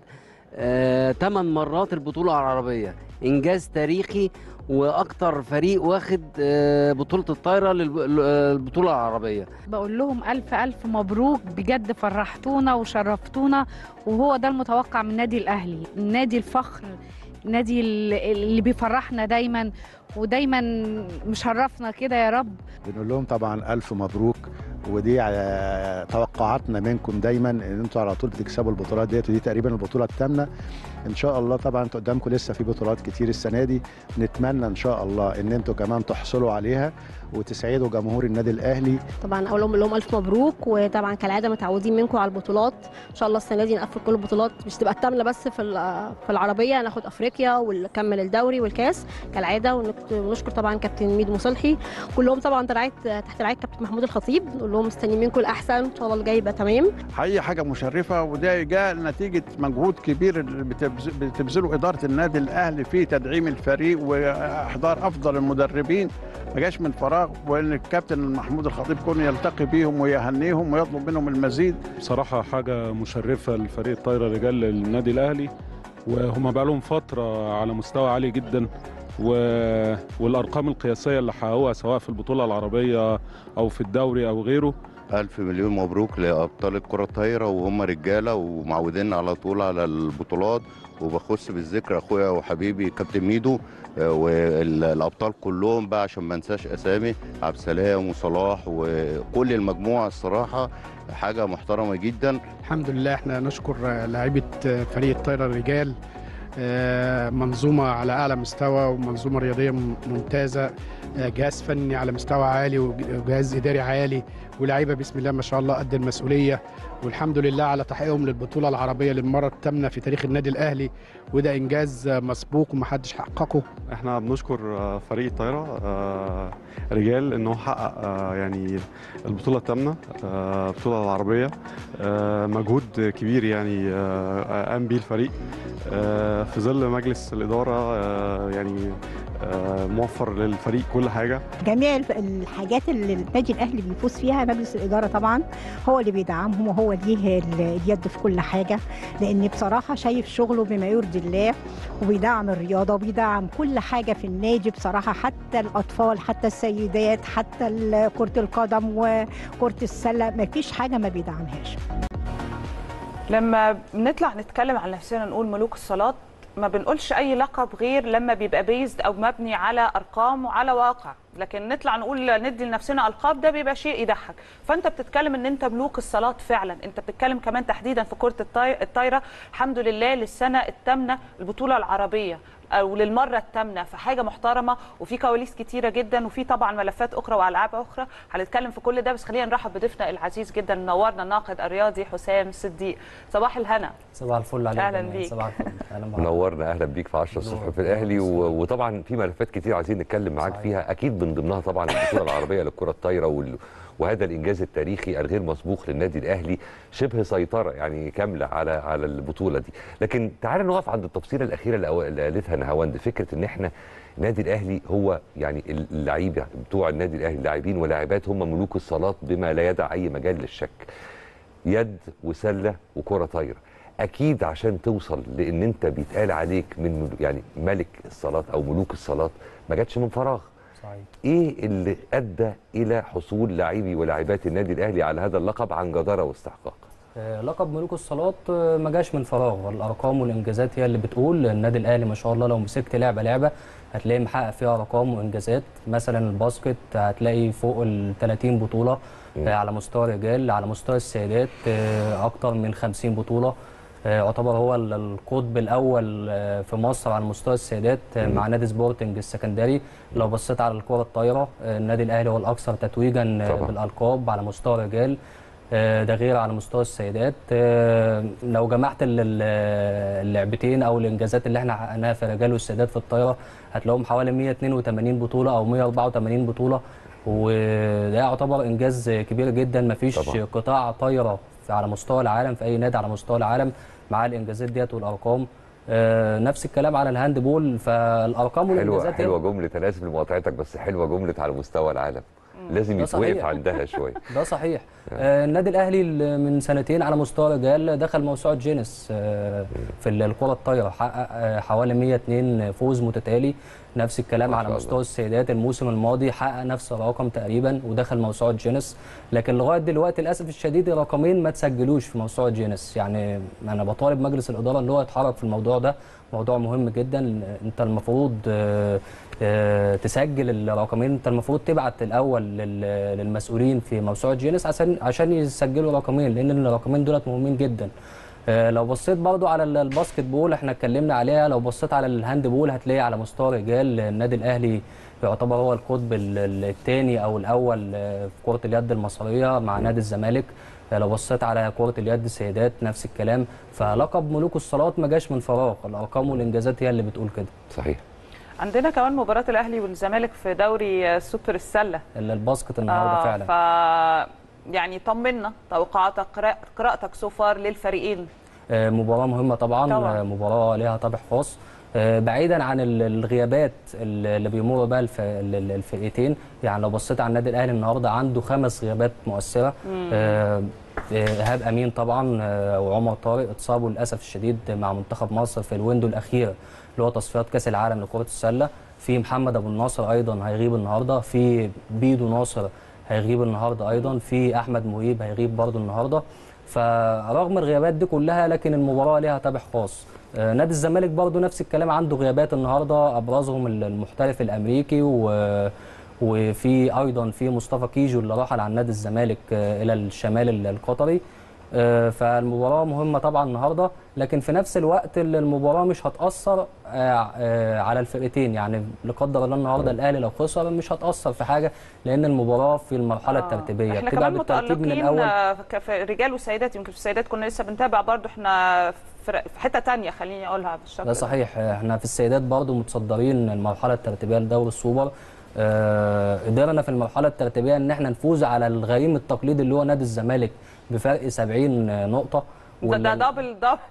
8 مرات البطولة العربية. إنجاز تاريخي، واكتر فريق واخد بطولة الطايرة للبطولة العربية. بقول لهم ألف ألف مبروك، بجد فرحتونا وشرفتونا، وهو ده المتوقع من النادي الأهلي، النادي الفخر، النادي اللي بيفرحنا دايما ودايما مشرفنا كده يا رب. بنقول لهم طبعا ألف مبروك، ودي توقعاتنا منكم دايما ان انتوا على طول بتكسبوا البطولات ديت، ودي تقريبا البطوله الثامنه ان شاء الله. طبعا انتوا قدامكم لسه في بطولات كتير السنه دي، نتمنى ان شاء الله ان انتوا كمان تحصلوا عليها وتسعدوا جمهور النادي الاهلي. طبعا اقول لهم الف مبروك، وطبعا كالعاده متعودين منكم على البطولات، ان شاء الله السنه دي نقفل كل البطولات، مش تبقى الثامنه بس في العربيه، ناخد افريقيا ونكمل الدوري والكاس كالعاده. ونشكر طبعا كابتن ميدو مصلحي، كلهم طبعا تحت رعايه كابتن محمود الخطيب، نقول لهم مستنيين منكم الاحسن، ان شاء الله الجاي يبقى تمام. حقيقه حاجه مشرفه، وده جاء نتيجه مجهود كبير بتبذله اداره النادي الاهلي في تدعيم الفريق واحضار افضل المدربين، ما جاش من فراغ، وان الكابتن محمود الخطيب كون يلتقي بيهم ويهنيهم ويطلب منهم المزيد. بصراحه حاجه مشرفه لفريق الطايره رجال للنادي الاهلي، وهم بقى لهم فتره على مستوى عالي جدا، والارقام القياسيه اللي حققوها سواء في البطوله العربيه او في الدوري او غيره. ألف مليون مبروك لأبطال الكرة الطايرة، وهم رجالة ومعودين على طول على البطولات، وبخص بالذكر أخويا وحبيبي كابتن ميدو والأبطال كلهم بقى عشان ما انساش أسامي، عبد السلام وصلاح وكل المجموعة. الصراحة حاجة محترمة جدا. الحمد لله احنا نشكر لاعيبة فريق الطايرة الرجال منظومة على أعلى مستوى ومنظومة رياضية ممتازة، جهاز فني على مستوى عالي وجهاز إداري عالي، ولاعيبة بسم الله ما شاء الله قد المسؤولية، والحمد لله على تحقيقهم للبطولة العربية للمرة الثامنة في تاريخ النادي الأهلي، وده إنجاز مسبوق ومحدش حققه. احنا بنشكر فريق الطايرة رجال إنه حقق يعني البطولة الثامنة، البطولة العربية، مجهود كبير يعني قام بيه الفريق في ظل مجلس الإدارة يعني موفر للفريق كل حاجة. جميع الحاجات اللي النادي الأهلي بيفوز فيها مجلس الإدارة طبعا هو اللي بيدعمهم وهو ليه اليد في كل حاجة، لأن بصراحة شايف شغله بما يرضي الله وبيدعم الرياضة وبيدعم كل حاجة في النادي بصراحة، حتى الأطفال حتى السيدات حتى كرة القدم وكرة السلة، ما فيش حاجة ما بيدعمهاش. لما بنطلع نتكلم عن نفسنا نقول ملوك الصالات ما بنقولش اي لقب غير لما بيبقى بيزد او مبني على ارقام وعلى واقع، لكن نطلع نقول ندي لنفسنا القاب ده بيبقى شيء يضحك. فانت بتتكلم ان انت ملوك الصالات فعلا، انت بتتكلم كمان تحديدا في كرة الطايرة الحمد لله للسنة الثامنة البطولة العربية او للمره الثامنه، فحاجه محترمه وفي كواليس كتيره جدا وفي طبعا ملفات اخرى والعاب اخرى هنتكلم في كل ده. بس خلينا نرحب بضيفنا العزيز جدا، نورنا الناقد الرياضي حسام صديق. صباح الهنا. صباح الفل عليك. اهلا بيك. صباح الفل. منورنا، اهلا بيك في 10 الصبح في الاهلي. وطبعا في ملفات كتير عايزين نتكلم معاك فيها، اكيد من ضمنها طبعا البطوله العربيه للكره الطايره وهذا الانجاز التاريخي الغير مسبوق للنادي الاهلي، شبه سيطره يعني كامله على البطوله دي. لكن تعال نقف عند التفصيله الاخيره اللي قالتها نهاوند، فكره ان احنا النادي الاهلي هو يعني اللعيبه بتوع النادي الاهلي لاعبين ولاعبات هم ملوك الصالات بما لا يدع اي مجال للشك. يد وسله وكره طايره، اكيد عشان توصل لان انت بيتقال عليك من يعني ملك الصالات او ملوك الصالات ما جاتش من فراغ. صحيح. ايه اللي ادى الى حصول لاعبي ولاعبات النادي الاهلي على هذا اللقب عن جداره واستحقاق؟ لقب ملوك الصالات ما جاش من فراغ، الارقام والانجازات هي اللي بتقول. النادي الاهلي ما شاء الله لو مسكت لعبه هتلاقي محقق فيها ارقام وانجازات. مثلا الباسكت هتلاقي فوق ال 30 بطوله على مستوى الرجال، على مستوى السيدات اكتر من 50 بطوله. يعتبر هو القطب الاول في مصر على مستوى السيدات مع نادي سبورتنج السكندري. لو بصيت على الكره الطايره النادي الاهلي هو الاكثر تتويجا بالالقاب على مستوى الرجال، ده غير على مستوى السيدات. لو جمعت اللعبتين او الانجازات اللي احنا حققناها في الرجال والسيدات في الطايره هتلاقيهم حوالي 182 بطوله او 184 بطوله، وده يعتبر انجاز كبير جدا. مفيش قطاع طايره على مستوى العالم في اي نادي على مستوى العالم مع الانجازات ديت والارقام. نفس الكلام على الهاند بول، فالارقام والانجازات حلوه جمله، انا اسف لمقاطعتك بس حلوه جمله على مستوى العالم، لازم يتوقف عندها شويه. ده صحيح. النادي الاهلي من سنتين على مستوى الرجال دخل موسوعه جينيس في الكره الطايره، حقق حوالي 102 فوز متتالي. نفس الكلام على مستوى السيدات الموسم الماضي حقق نفس الرقم تقريبا ودخل موسوعه جينيس، لكن لغايه دلوقتي للاسف الشديد رقمين ما تسجلوش في موسوعه جينيس. يعني انا بطالب مجلس الاداره ان هو يتحرك في الموضوع ده، موضوع مهم جدا. انت المفروض تسجل الرقمين، انت المفروض تبعت الاول للمسؤولين في موسوعه جينيس عشان يسجلوا رقمين، لان الرقمين دولت مهمين جدا. لو بصيت برضو على الباسكت بول احنا اتكلمنا عليها، لو بصيت على الهاند بول هتلاقي على مستوى الرجال النادي الاهلي يعتبر هو القطب الثاني او الاول في كره اليد المصريه مع نادي الزمالك. لو بصيت على كره اليد السيدات نفس الكلام. فلقب ملوك الصالات ما جاش من فراغ، الارقام والانجازات هي اللي بتقول كده. صحيح. عندنا كمان مباراه الاهلي والزمالك في دوري سوبر السله، الباسكت النهارده فعلا. يعني طمنا توقعاتك قراءتك سوفار للفريقين. مباراه مهمه طبعا. مباراه لها طابع خاص بعيدا عن الغيابات اللي بيمر بها الفرقتين. يعني لو بصيت على النادي الاهلي النهارده عنده 5 غيابات مؤثره. ايهاب امين طبعا وعمر طارق اتصابوا للاسف الشديد مع منتخب مصر في الويندو الاخير اللي هو تصفيات كاس العالم لكره السله. في محمد ابو الناصر ايضا هيغيب النهارده، في بيدو ناصر هيغيب النهارده ايضا، في احمد مهيب هيغيب برضه النهارده. فرغم الغيابات دي كلها لكن المباراه ليها طابع خاص. نادي الزمالك برضه نفس الكلام، عنده غيابات النهارده ابرزهم المحترف الامريكي وفي ايضا في مصطفى كيجو اللي راح عن نادي الزمالك الى الشمال القطري. فالمباراه مهمه طبعا النهارده، لكن في نفس الوقت المباراه مش هتاثر على الفرقتين. يعني لا قدر الله النهارده الاهلي لو خسر مش هتاثر في حاجه، لان المباراه في المرحله الترتيبيه احنا بتبقى كمان بالترتيب من متألقين الاول. في رجال وسيدات. يمكن في السيدات كنا لسه بنتابع برضو، احنا في حته ثانيه خليني اقولها بالشكل ده صحيح. احنا في السيدات برضو متصدرين المرحله الترتيبيه لدوري السوبر. قدرنا في المرحله الترتيبيه ان احنا نفوز على الغريم التقليدي اللي هو نادي الزمالك بفرق 70 نقطه. ده دبل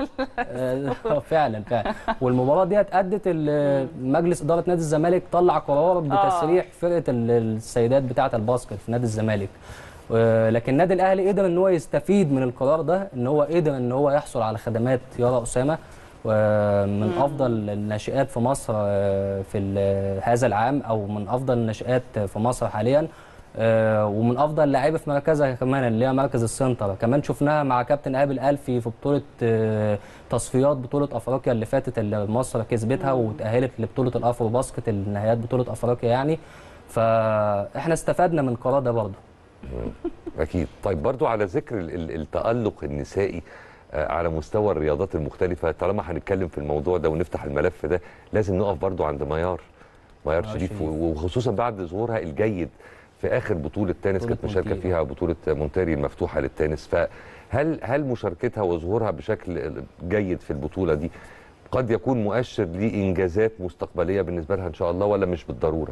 فعلا. والمباراه دي ادت مجلس اداره نادي الزمالك طلع قرار بتسريح فرقه السيدات بتاعه الباسكت في نادي الزمالك. لكن النادي الاهلي قدر ان هو يستفيد من القرار ده، ان هو قدر ان هو يحصل على خدمات يارا اسامه من افضل الناشئات في مصر في هذا العام، او من افضل الناشئات في مصر حاليا، ومن افضل لاعيبه في مركزها كمان اللي هي مركز السنتر. كمان شفناها مع كابتن ايهاب الالفي في بطوله تصفيات بطوله افريقيا اللي فاتت اللي مصر كسبتها وتاهلت لبطوله الافرو باسكت النهائيات بطوله افريقيا يعني. فاحنا استفدنا من القرار ده برضه. اكيد. طيب برضو على ذكر التألق النسائي على مستوى الرياضات المختلفه، طالما هنتكلم في الموضوع ده ونفتح الملف ده لازم نقف برضو عند ميار شريف، وخصوصا بعد ظهورها الجيد في اخر بطوله تنس كانت مشاركه فيها، بطوله مونتيري المفتوحه للتنس. فهل مشاركتها وظهورها بشكل جيد في البطوله دي قد يكون مؤشر لانجازات مستقبليه بالنسبه لها ان شاء الله، ولا مش بالضروره؟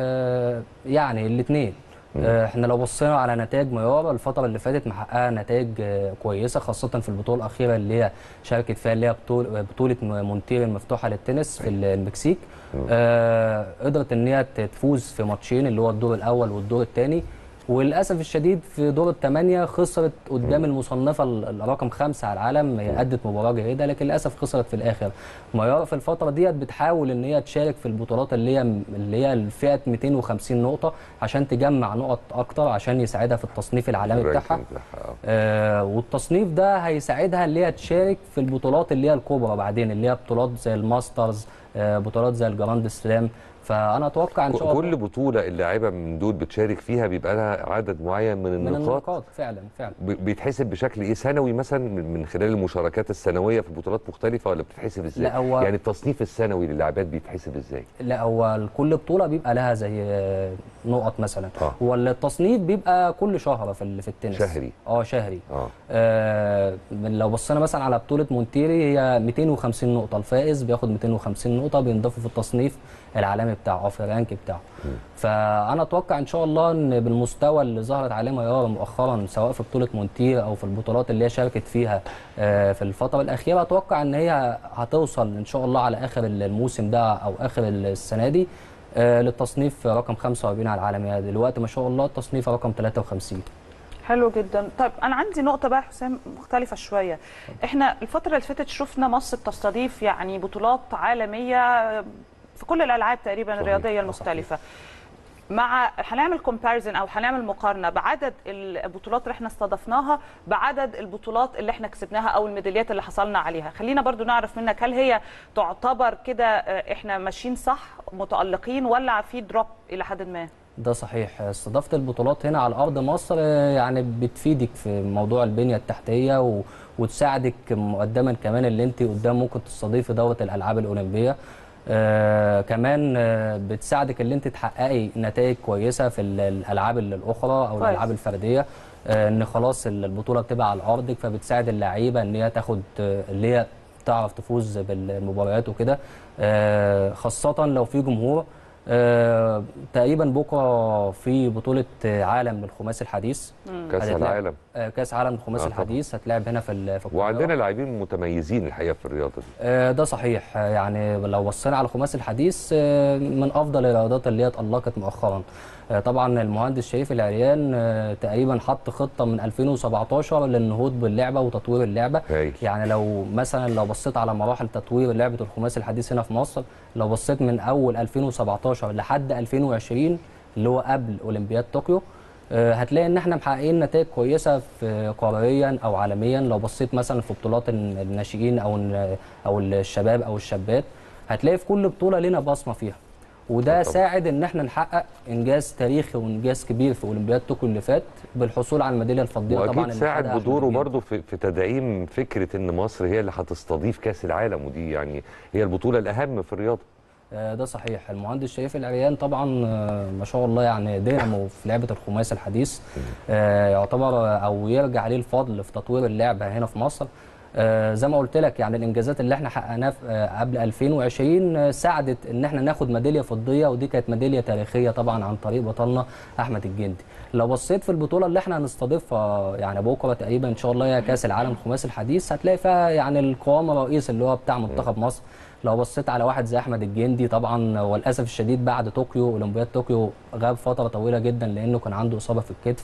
يعني الاثنين. احنا لو بصينا على نتائج ميار الفتره اللي فاتت محققه نتائج كويسه، خاصه في البطوله الاخيره اللي هي شاركت فيها، اللي هي بطوله مونتيري المفتوحه للتنس في المكسيك. قدرت ان هي تفوز في ماتشين اللي هو الدور الاول والدور الثاني، وللاسف الشديد في دور الثمانيه خسرت قدام المصنفه الرقم 5 على العالم. هي ادت مباراه جيده لكن للاسف خسرت في الاخر. ميار في الفتره ديت بتحاول ان هي تشارك في البطولات اللي هي الفئه 250 نقطه عشان تجمع نقط اكتر عشان يساعدها في التصنيف العالمي بتاعها. والتصنيف ده هيساعدها اللي هي تشارك في البطولات اللي هي الكبرى بعدين، اللي هي بطولات زي الماسترز، بطولات زي الجراند سلام. فانا اتوقع ان شاء الله كل بطوله اللاعيبه من دول بتشارك فيها بيبقى لها عدد معين من النقاط فعلا بيتحسب بشكل ايه سنوي مثلا من خلال المشاركات السنويه في بطولات مختلفه، ولا بتتحسب ازاي؟ يعني التصنيف السنوي للاعبات بيتحسب ازاي؟ لا، هو كل بطوله بيبقى لها زي نقط مثلا. هو التصنيف بيبقى كل شهر في التنس شهري. شهري. لو بصينا مثلا على بطوله مونتيري هي 250 نقطه، الفائز بياخد 250 نقطه بينضافوا في التصنيف العالمي بتاعه او في الرانك بتاعه. فانا اتوقع ان شاء الله ان بالمستوى اللي ظهرت عليه ميار مؤخرا سواء في بطوله مونتير او في البطولات اللي هي شاركت فيها في الفتره الاخيره، اتوقع ان هي هتوصل ان شاء الله على اخر الموسم ده او اخر السنه دي للتصنيف رقم 45 على العالم. يعني دلوقتي ما شاء الله التصنيف رقم 53. حلو جدا. طيب انا عندي نقطه بقى حسام مختلفه شويه. احنا الفتره اللي فاتت شفنا مصر بتستضيف يعني بطولات عالميه في كل الالعاب تقريبا الرياضيه المختلفه. هنعمل كومباريزن او هنعمل مقارنه بعدد البطولات اللي احنا استضفناها بعدد البطولات اللي احنا كسبناها او الميداليات اللي حصلنا عليها. خلينا برضو نعرف منك، هل هي تعتبر كده احنا ماشيين صح متألقين ولا في دروب الى حد ما؟ ده صحيح. استضافه البطولات هنا على ارض مصر يعني بتفيدك في موضوع البنيه التحتيه وتساعدك مقدما كمان اللي انت قدام ممكن تستضيفي دوره الالعاب الاولمبيه. كمان بتساعدك ان انت تحققي نتائج كويسه في الالعاب الاخرى او الالعاب الفرديه، ان خلاص البطوله بتبقى على ارضك، فبتساعد اللعيبه ان هي تاخد اللي هي تعرف تفوز بالمباريات وكده، خاصه لو في جمهور. تقريبا بكره في بطوله عالم للخماسي الحديث، كاس العالم، كاس عالم الخماسي الحديث هتلعب هنا في القاهره، وعندنا لاعبين متميزين الحقيقه في الرياضه دي. ده صحيح. يعني لو بصينا على الخماسي الحديث من افضل الرياضات اللي هي اتألقت مؤخرا. طبعا المهندس شريف العريان تقريبا حط خطه من 2017 للنهوض باللعبه وتطوير اللعبه. يعني لو بصيت على مراحل تطوير لعبه الخماسي الحديث هنا في مصر، لو بصيت من اول 2017 لحد 2020 اللي هو قبل اولمبياد طوكيو، هتلاقي ان احنا محققين نتائج كويسه في قاريا او عالميا. لو بصيت مثلا في بطولات الناشئين او الشباب او الشابات، هتلاقي في كل بطوله لنا بصمه فيها. وده ساعد ان احنا نحقق انجاز تاريخي وانجاز كبير في اولمبياد طوكيو اللي فات بالحصول على الميداليه الفضيه طبعا. واكيد ساعد بدوره برضه في تدعيم فكره ان مصر هي اللي هتستضيف كاس العالم، ودي يعني هي البطوله الاهم في الرياضه. ده صحيح. المهندس شريف العريان طبعا ما شاء الله يعني دينامو في لعبه الخماسي الحديث، يعتبر او يرجع عليه الفضل في تطوير اللعبه هنا في مصر. زي ما قلت لك يعني الانجازات اللي احنا حققناها قبل 2020 ساعدت ان احنا ناخد ميداليه فضيه، ودي كانت ميداليه تاريخيه طبعا عن طريق بطلنا احمد الجندي. لو بصيت في البطوله اللي احنا هنستضيفها يعني بكره تقريبا ان شاء الله هي كاس العالم الخماسي الحديث، هتلاقي فيها يعني القوام الرئيسي اللي هو بتاع منتخب مصر. لو بصيت على واحد زي احمد الجندي طبعا وللاسف الشديد بعد طوكيو اولمبياد طوكيو غاب فتره طويله جدا لانه كان عنده اصابه في الكتف.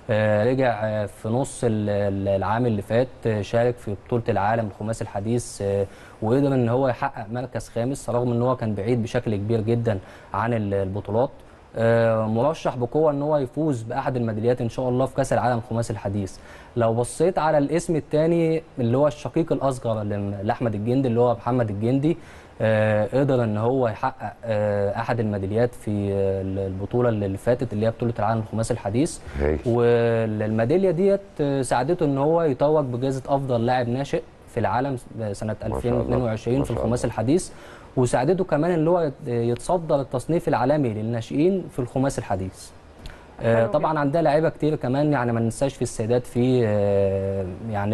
رجع في نص العام اللي فات، شارك في بطوله العالم الخماسي الحديث وقدر ان هو يحقق مركز خامس رغم ان هو كان بعيد بشكل كبير جدا عن البطولات. مرشح بقوه ان هو يفوز باحد الميداليات ان شاء الله في كاس العالم الخماسي الحديث. لو بصيت على الاسم الثاني اللي هو الشقيق الاصغر لاحمد الجندي اللي هو محمد الجندي، قدر ان هو يحقق احد الميداليات في البطوله اللي فاتت اللي هي بطوله العالم الخماسي الحديث، والميداليه ديت ساعدته ان هو يتوج بجائزه افضل لاعب ناشئ في العالم سنه 2022 في الخماسي الحديث، وساعدته كمان ان هو يتصدر التصنيف العالمي للناشئين في الخماسي الحديث. طبعا عندها لعيبه كتير كمان، يعني ما ننساش في السيدات في يعني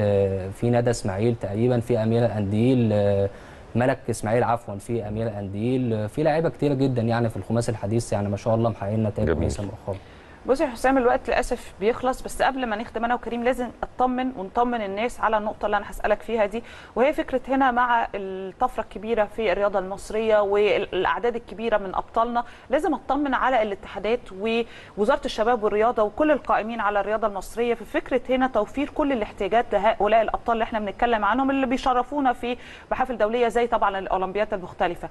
في ندى اسماعيل تقريبا، في اميره انديل، ملك اسماعيل عفوا، في اميره انديل، في لعيبه كتيره جدا يعني في الخماسي الحديث يعني ما شاء الله محققين نتائج كويسه مؤخرا. بصي يا حسام الوقت للاسف بيخلص، بس قبل ما نختم انا وكريم لازم اطمن ونطمن الناس على النقطه اللي انا هسالك فيها دي، وهي فكره هنا مع الطفره الكبيره في الرياضه المصريه والاعداد الكبيره من ابطالنا، لازم اطمن على الاتحادات ووزاره الشباب والرياضه وكل القائمين على الرياضه المصريه في فكره هنا توفير كل الاحتياجات لهؤلاء الابطال اللي احنا بنتكلم عنهم اللي بيشرفونا في محافل دوليه زي طبعا الاولمبيات المختلفه.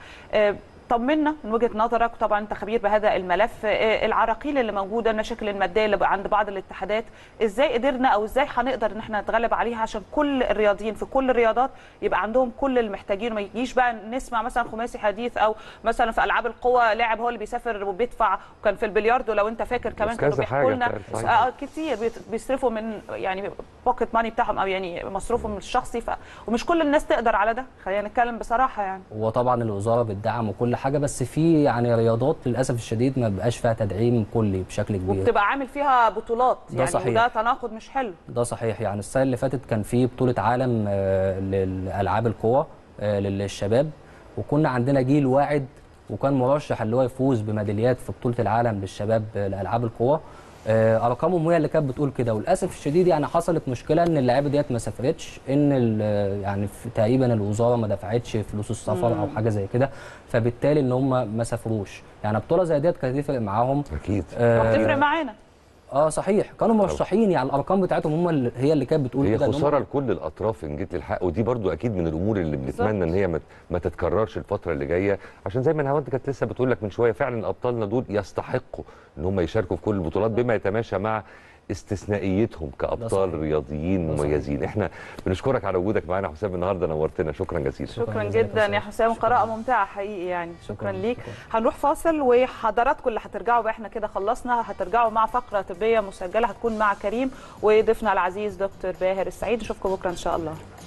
طمنا من وجهه نظرك، طبعا انت خبير بهذا الملف، العراقيل اللي موجوده، المشاكل الماديه اللي عند بعض الاتحادات، ازاي قدرنا او ازاي هنقدر ان احنا نتغلب عليها عشان كل الرياضيين في كل الرياضات يبقى عندهم كل المحتاجين، وما يجيش بقى نسمع مثلا خماسي حديث او مثلا في العاب القوى لاعب هو اللي بيسافر وبيدفع، وكان في البلياردو لو انت فاكر كمان كانوا بيحكوا لنا كتير بيصرفوا من يعني بوكيت ماني بتاعهم او يعني مصروفهم الشخصي، ومش كل الناس تقدر على ده، خلينا نتكلم بصراحه يعني. وطبعا الوزاره بتدعم وكل حاجه، بس في يعني رياضات للاسف الشديد ما بيبقاش فيها تدعيم كلي بشكل كبير، وبتبقى عامل فيها بطولات يعني صحيح. وده تناقض مش حلو. ده صحيح. يعني السنه اللي فاتت كان في بطوله عالم للالعاب القوى للشباب، وكنا عندنا جيل واعد وكان مرشح اللي هو يفوز بميداليات في بطوله العالم للشباب لالعاب القوى. ارقامهم هي اللي كانت بتقول كده، وللاسف الشديد يعني حصلت مشكله ان اللعيبه ديت ما سافرتش، ان يعني تقريبا الوزاره ما دفعتش فلوس السفر او حاجه زي كده، فبالتالي ان هم ما سافروش. يعني بطوله زي ديت كانت هتفرق معاهم اكيد، وهتفرق معانا. صحيح، كانوا مرشحين، يعني الارقام بتاعتهم هم هي اللي كانت بتقول كده. هي خساره لكل الاطراف ان جيت للحق، ودي برضو اكيد من الامور اللي بنتمنى ان هي ما تتكررش الفتره اللي جايه، عشان زي ما نهاوند كانت لسه بتقول لك من شويه فعلا ابطالنا دول يستحقوا ان هم يشاركوا في كل البطولات بما يتماشى مع استثنائيتهم كابطال رياضيين مميزين. احنا بنشكرك على وجودك معانا حسام النهارده، نورتنا، شكرا جزيلا. شكرا جدا يا حسام، قراءه ممتعه حقيقي يعني. شكرا ليك. هنروح فاصل، وحضراتكم اللي هترجعوا بقى، احنا كده خلصنا، هترجعوا مع فقره طبيه مسجله هتكون مع كريم وضيفنا العزيز دكتور باهر السعيد. نشوفكم بكره ان شاء الله.